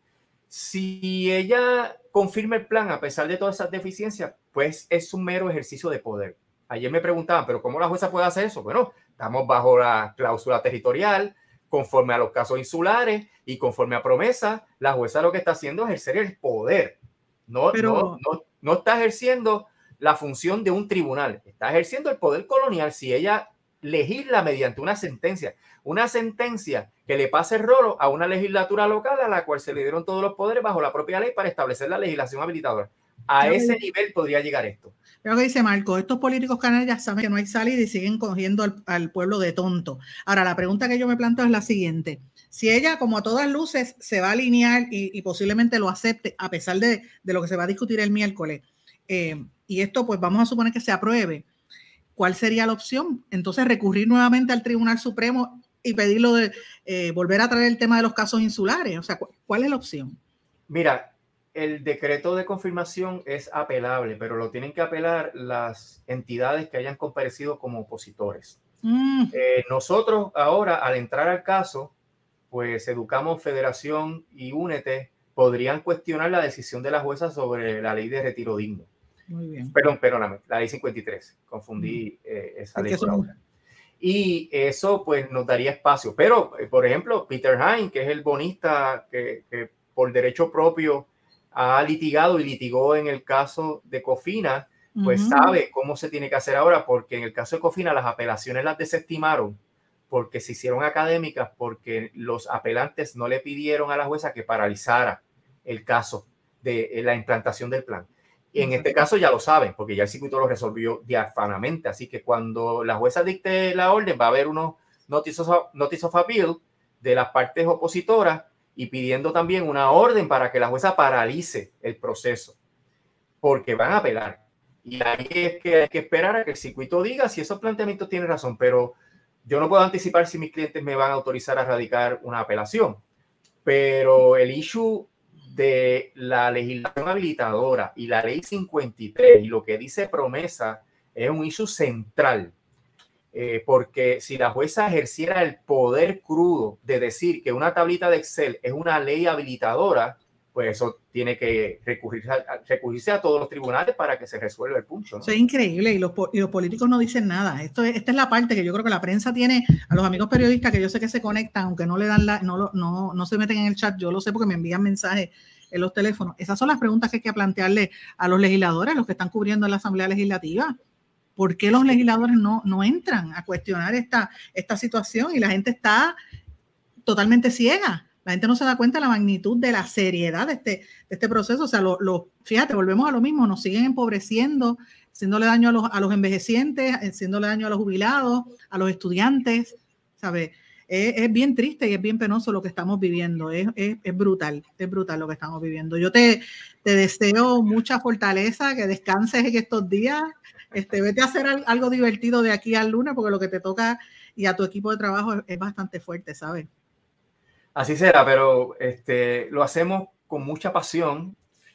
si ella confirma el plan a pesar de todas esas deficiencias, pues es un mero ejercicio de poder. Ayer me preguntaban, ¿pero cómo la jueza puede hacer eso? Bueno, estamos bajo la cláusula territorial, conforme a los casos insulares y conforme a promesa, la jueza lo que está haciendo es ejercer el poder. No, Pero... no, no, no está ejerciendo la función de un tribunal, está ejerciendo el poder colonial si ella legisla mediante una sentencia. Una sentencia que le pase el rolo a una legislatura local a la cual se le dieron todos los poderes bajo la propia ley para establecer la legislación habilitadora. A Creo ese que... nivel podría llegar esto. Creo que dice Marco, estos políticos canallas saben que no hay salida y siguen cogiendo al, al pueblo de tonto. Ahora, la pregunta que yo me planteo es la siguiente. Si ella, como a todas luces, se va a alinear y, y posiblemente lo acepte, a pesar de, de lo que se va a discutir el miércoles, eh, y esto pues vamos a suponer que se apruebe, ¿cuál sería la opción? Entonces, recurrir nuevamente al Tribunal Supremo y pedirlo de eh, volver a traer el tema de los casos insulares. O sea, ¿cuál es la opción? Mira, el decreto de confirmación es apelable, pero lo tienen que apelar las entidades que hayan comparecido como opositores. Mm. Eh, nosotros ahora, al entrar al caso, pues Educamos, Federación y Únete podrían cuestionar la decisión de la jueza sobre la ley de retiro digno. Muy bien. Perdón, perdóname, la ley cincuenta y tres. Confundí eh, esa ley con la otra. Y eso pues nos daría espacio. Pero, eh, por ejemplo, Peter Hine, que es el bonista que, que por derecho propio ha litigado y litigó en el caso de Cofina, pues uh-huh. sabe cómo se tiene que hacer ahora, porque en el caso de Cofina las apelaciones las desestimaron porque se hicieron académicas, porque los apelantes no le pidieron a la jueza que paralizara el caso de la implantación del plan. Y en este caso ya lo saben, porque ya el circuito lo resolvió diafanamente. Así que cuando la jueza dicte la orden, va a haber unos notice of, notice of appeal de las partes opositoras y pidiendo también una orden para que la jueza paralice el proceso, porque van a apelar. Y ahí es que hay que esperar a que el circuito diga si esos planteamientos tienen razón. Pero yo no puedo anticipar si mis clientes me van a autorizar a radicar una apelación. Pero el issue de la legislación habilitadora y la ley cincuenta y tres y lo que dice promesa es un issue central, eh, porque si la jueza ejerciera el poder crudo de decir que una tablita de Excel es una ley habilitadora, pues eso tiene que recurrirse a, recurrirse a todos los tribunales para que se resuelva el punto, ¿no? Eso es increíble y los, y los políticos no dicen nada. Esto es, esta es la parte que yo creo que la prensa tiene, a los amigos periodistas que yo sé que se conectan, aunque no le dan la, no, no, no se meten en el chat, yo lo sé porque me envían mensajes en los teléfonos. Esas son las preguntas que hay que plantearle a los legisladores, a los que están cubriendo en la Asamblea Legislativa. ¿Por qué los legisladores no, no entran a cuestionar esta, esta situación? Y la gente está totalmente ciega. La gente no se da cuenta de la magnitud de la seriedad de este, de este proceso. O sea, lo, lo, fíjate, volvemos a lo mismo, nos siguen empobreciendo, haciéndole daño a los, a los envejecientes, haciéndole daño a los jubilados, a los estudiantes, ¿sabes? Es, es bien triste y es bien penoso lo que estamos viviendo. Es, es, es brutal, es brutal lo que estamos viviendo. Yo te, te deseo mucha fortaleza, que descanses en estos días. Este, vete a hacer algo divertido de aquí al lunes, porque lo que te toca y a tu equipo de trabajo es, es bastante fuerte, ¿sabes? Así será, pero este, lo hacemos con mucha pasión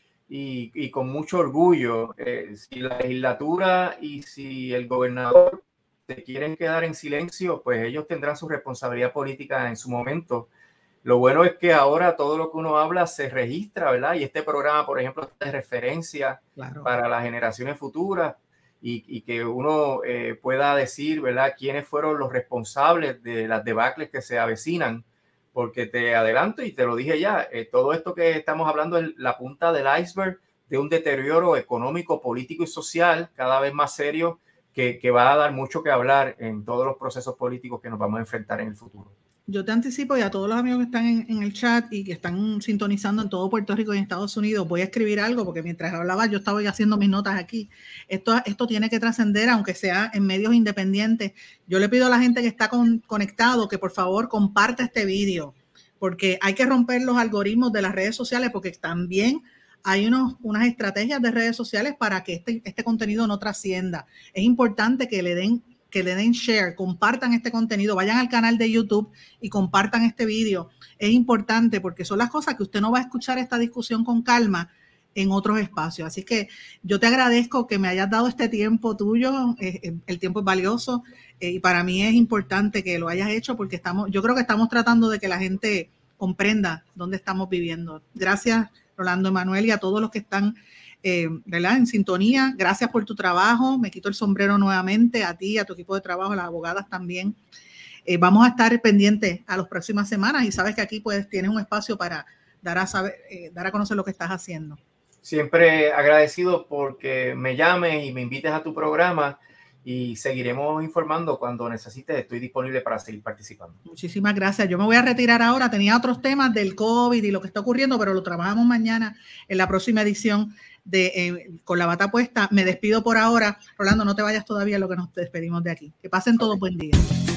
y, y con mucho orgullo. Eh, si la legislatura y si el gobernador se quieren quedar en silencio, pues ellos tendrán su responsabilidad política en su momento. Lo bueno es que ahora todo lo que uno habla se registra, ¿verdad? Y este programa, por ejemplo, es de referencia claro. para las generaciones futuras y, y que uno eh, pueda decir, ¿verdad?, quiénes fueron los responsables de las debacles que se avecinan. Porque te adelanto y te lo dije ya, eh, todo esto que estamos hablando es la punta del iceberg de un deterioro económico, político y social cada vez más serio que, que va a dar mucho que hablar en todos los procesos políticos que nos vamos a enfrentar en el futuro. Yo te anticipo y a todos los amigos que están en, en el chat y que están sintonizando en todo Puerto Rico y en Estados Unidos, voy a escribir algo porque mientras hablaba yo estaba haciendo mis notas aquí. Esto, esto tiene que trascender, aunque sea en medios independientes. Yo le pido a la gente que está con, conectado que por favor comparta este vídeo, porque hay que romper los algoritmos de las redes sociales, porque también hay unos, unas estrategias de redes sociales para que este, este contenido no trascienda. Es importante que le den que le den share, compartan este contenido, vayan al canal de YouTube y compartan este vídeo. Es importante porque son las cosas que usted no va a escuchar esta discusión con calma en otros espacios. Así que yo te agradezco que me hayas dado este tiempo tuyo, eh, el tiempo es valioso eh, y para mí es importante que lo hayas hecho porque estamos, yo creo que estamos tratando de que la gente comprenda dónde estamos viviendo. Gracias, Rolando Emanuel, y a todos los que están Eh, ¿verdad? en sintonía. Gracias por tu trabajo. Me quito el sombrero nuevamente a ti, a tu equipo de trabajo, a las abogadas también. Eh, vamos a estar pendientes a las próximas semanas y sabes que aquí pues tienes un espacio para dar a, saber, eh, dar a conocer lo que estás haciendo. Siempre agradecido porque me llames y me invites a tu programa y seguiremos informando cuando necesites. Estoy disponible para seguir participando. Muchísimas gracias. Yo me voy a retirar ahora. Tenía otros temas del COVID y lo que está ocurriendo, pero lo trabajamos mañana en la próxima edición de eh, Con la Bata Puesta. Me despido por ahora. Rolando, no te vayas todavía, lo que nos despedimos de aquí. Que pasen todos buen día.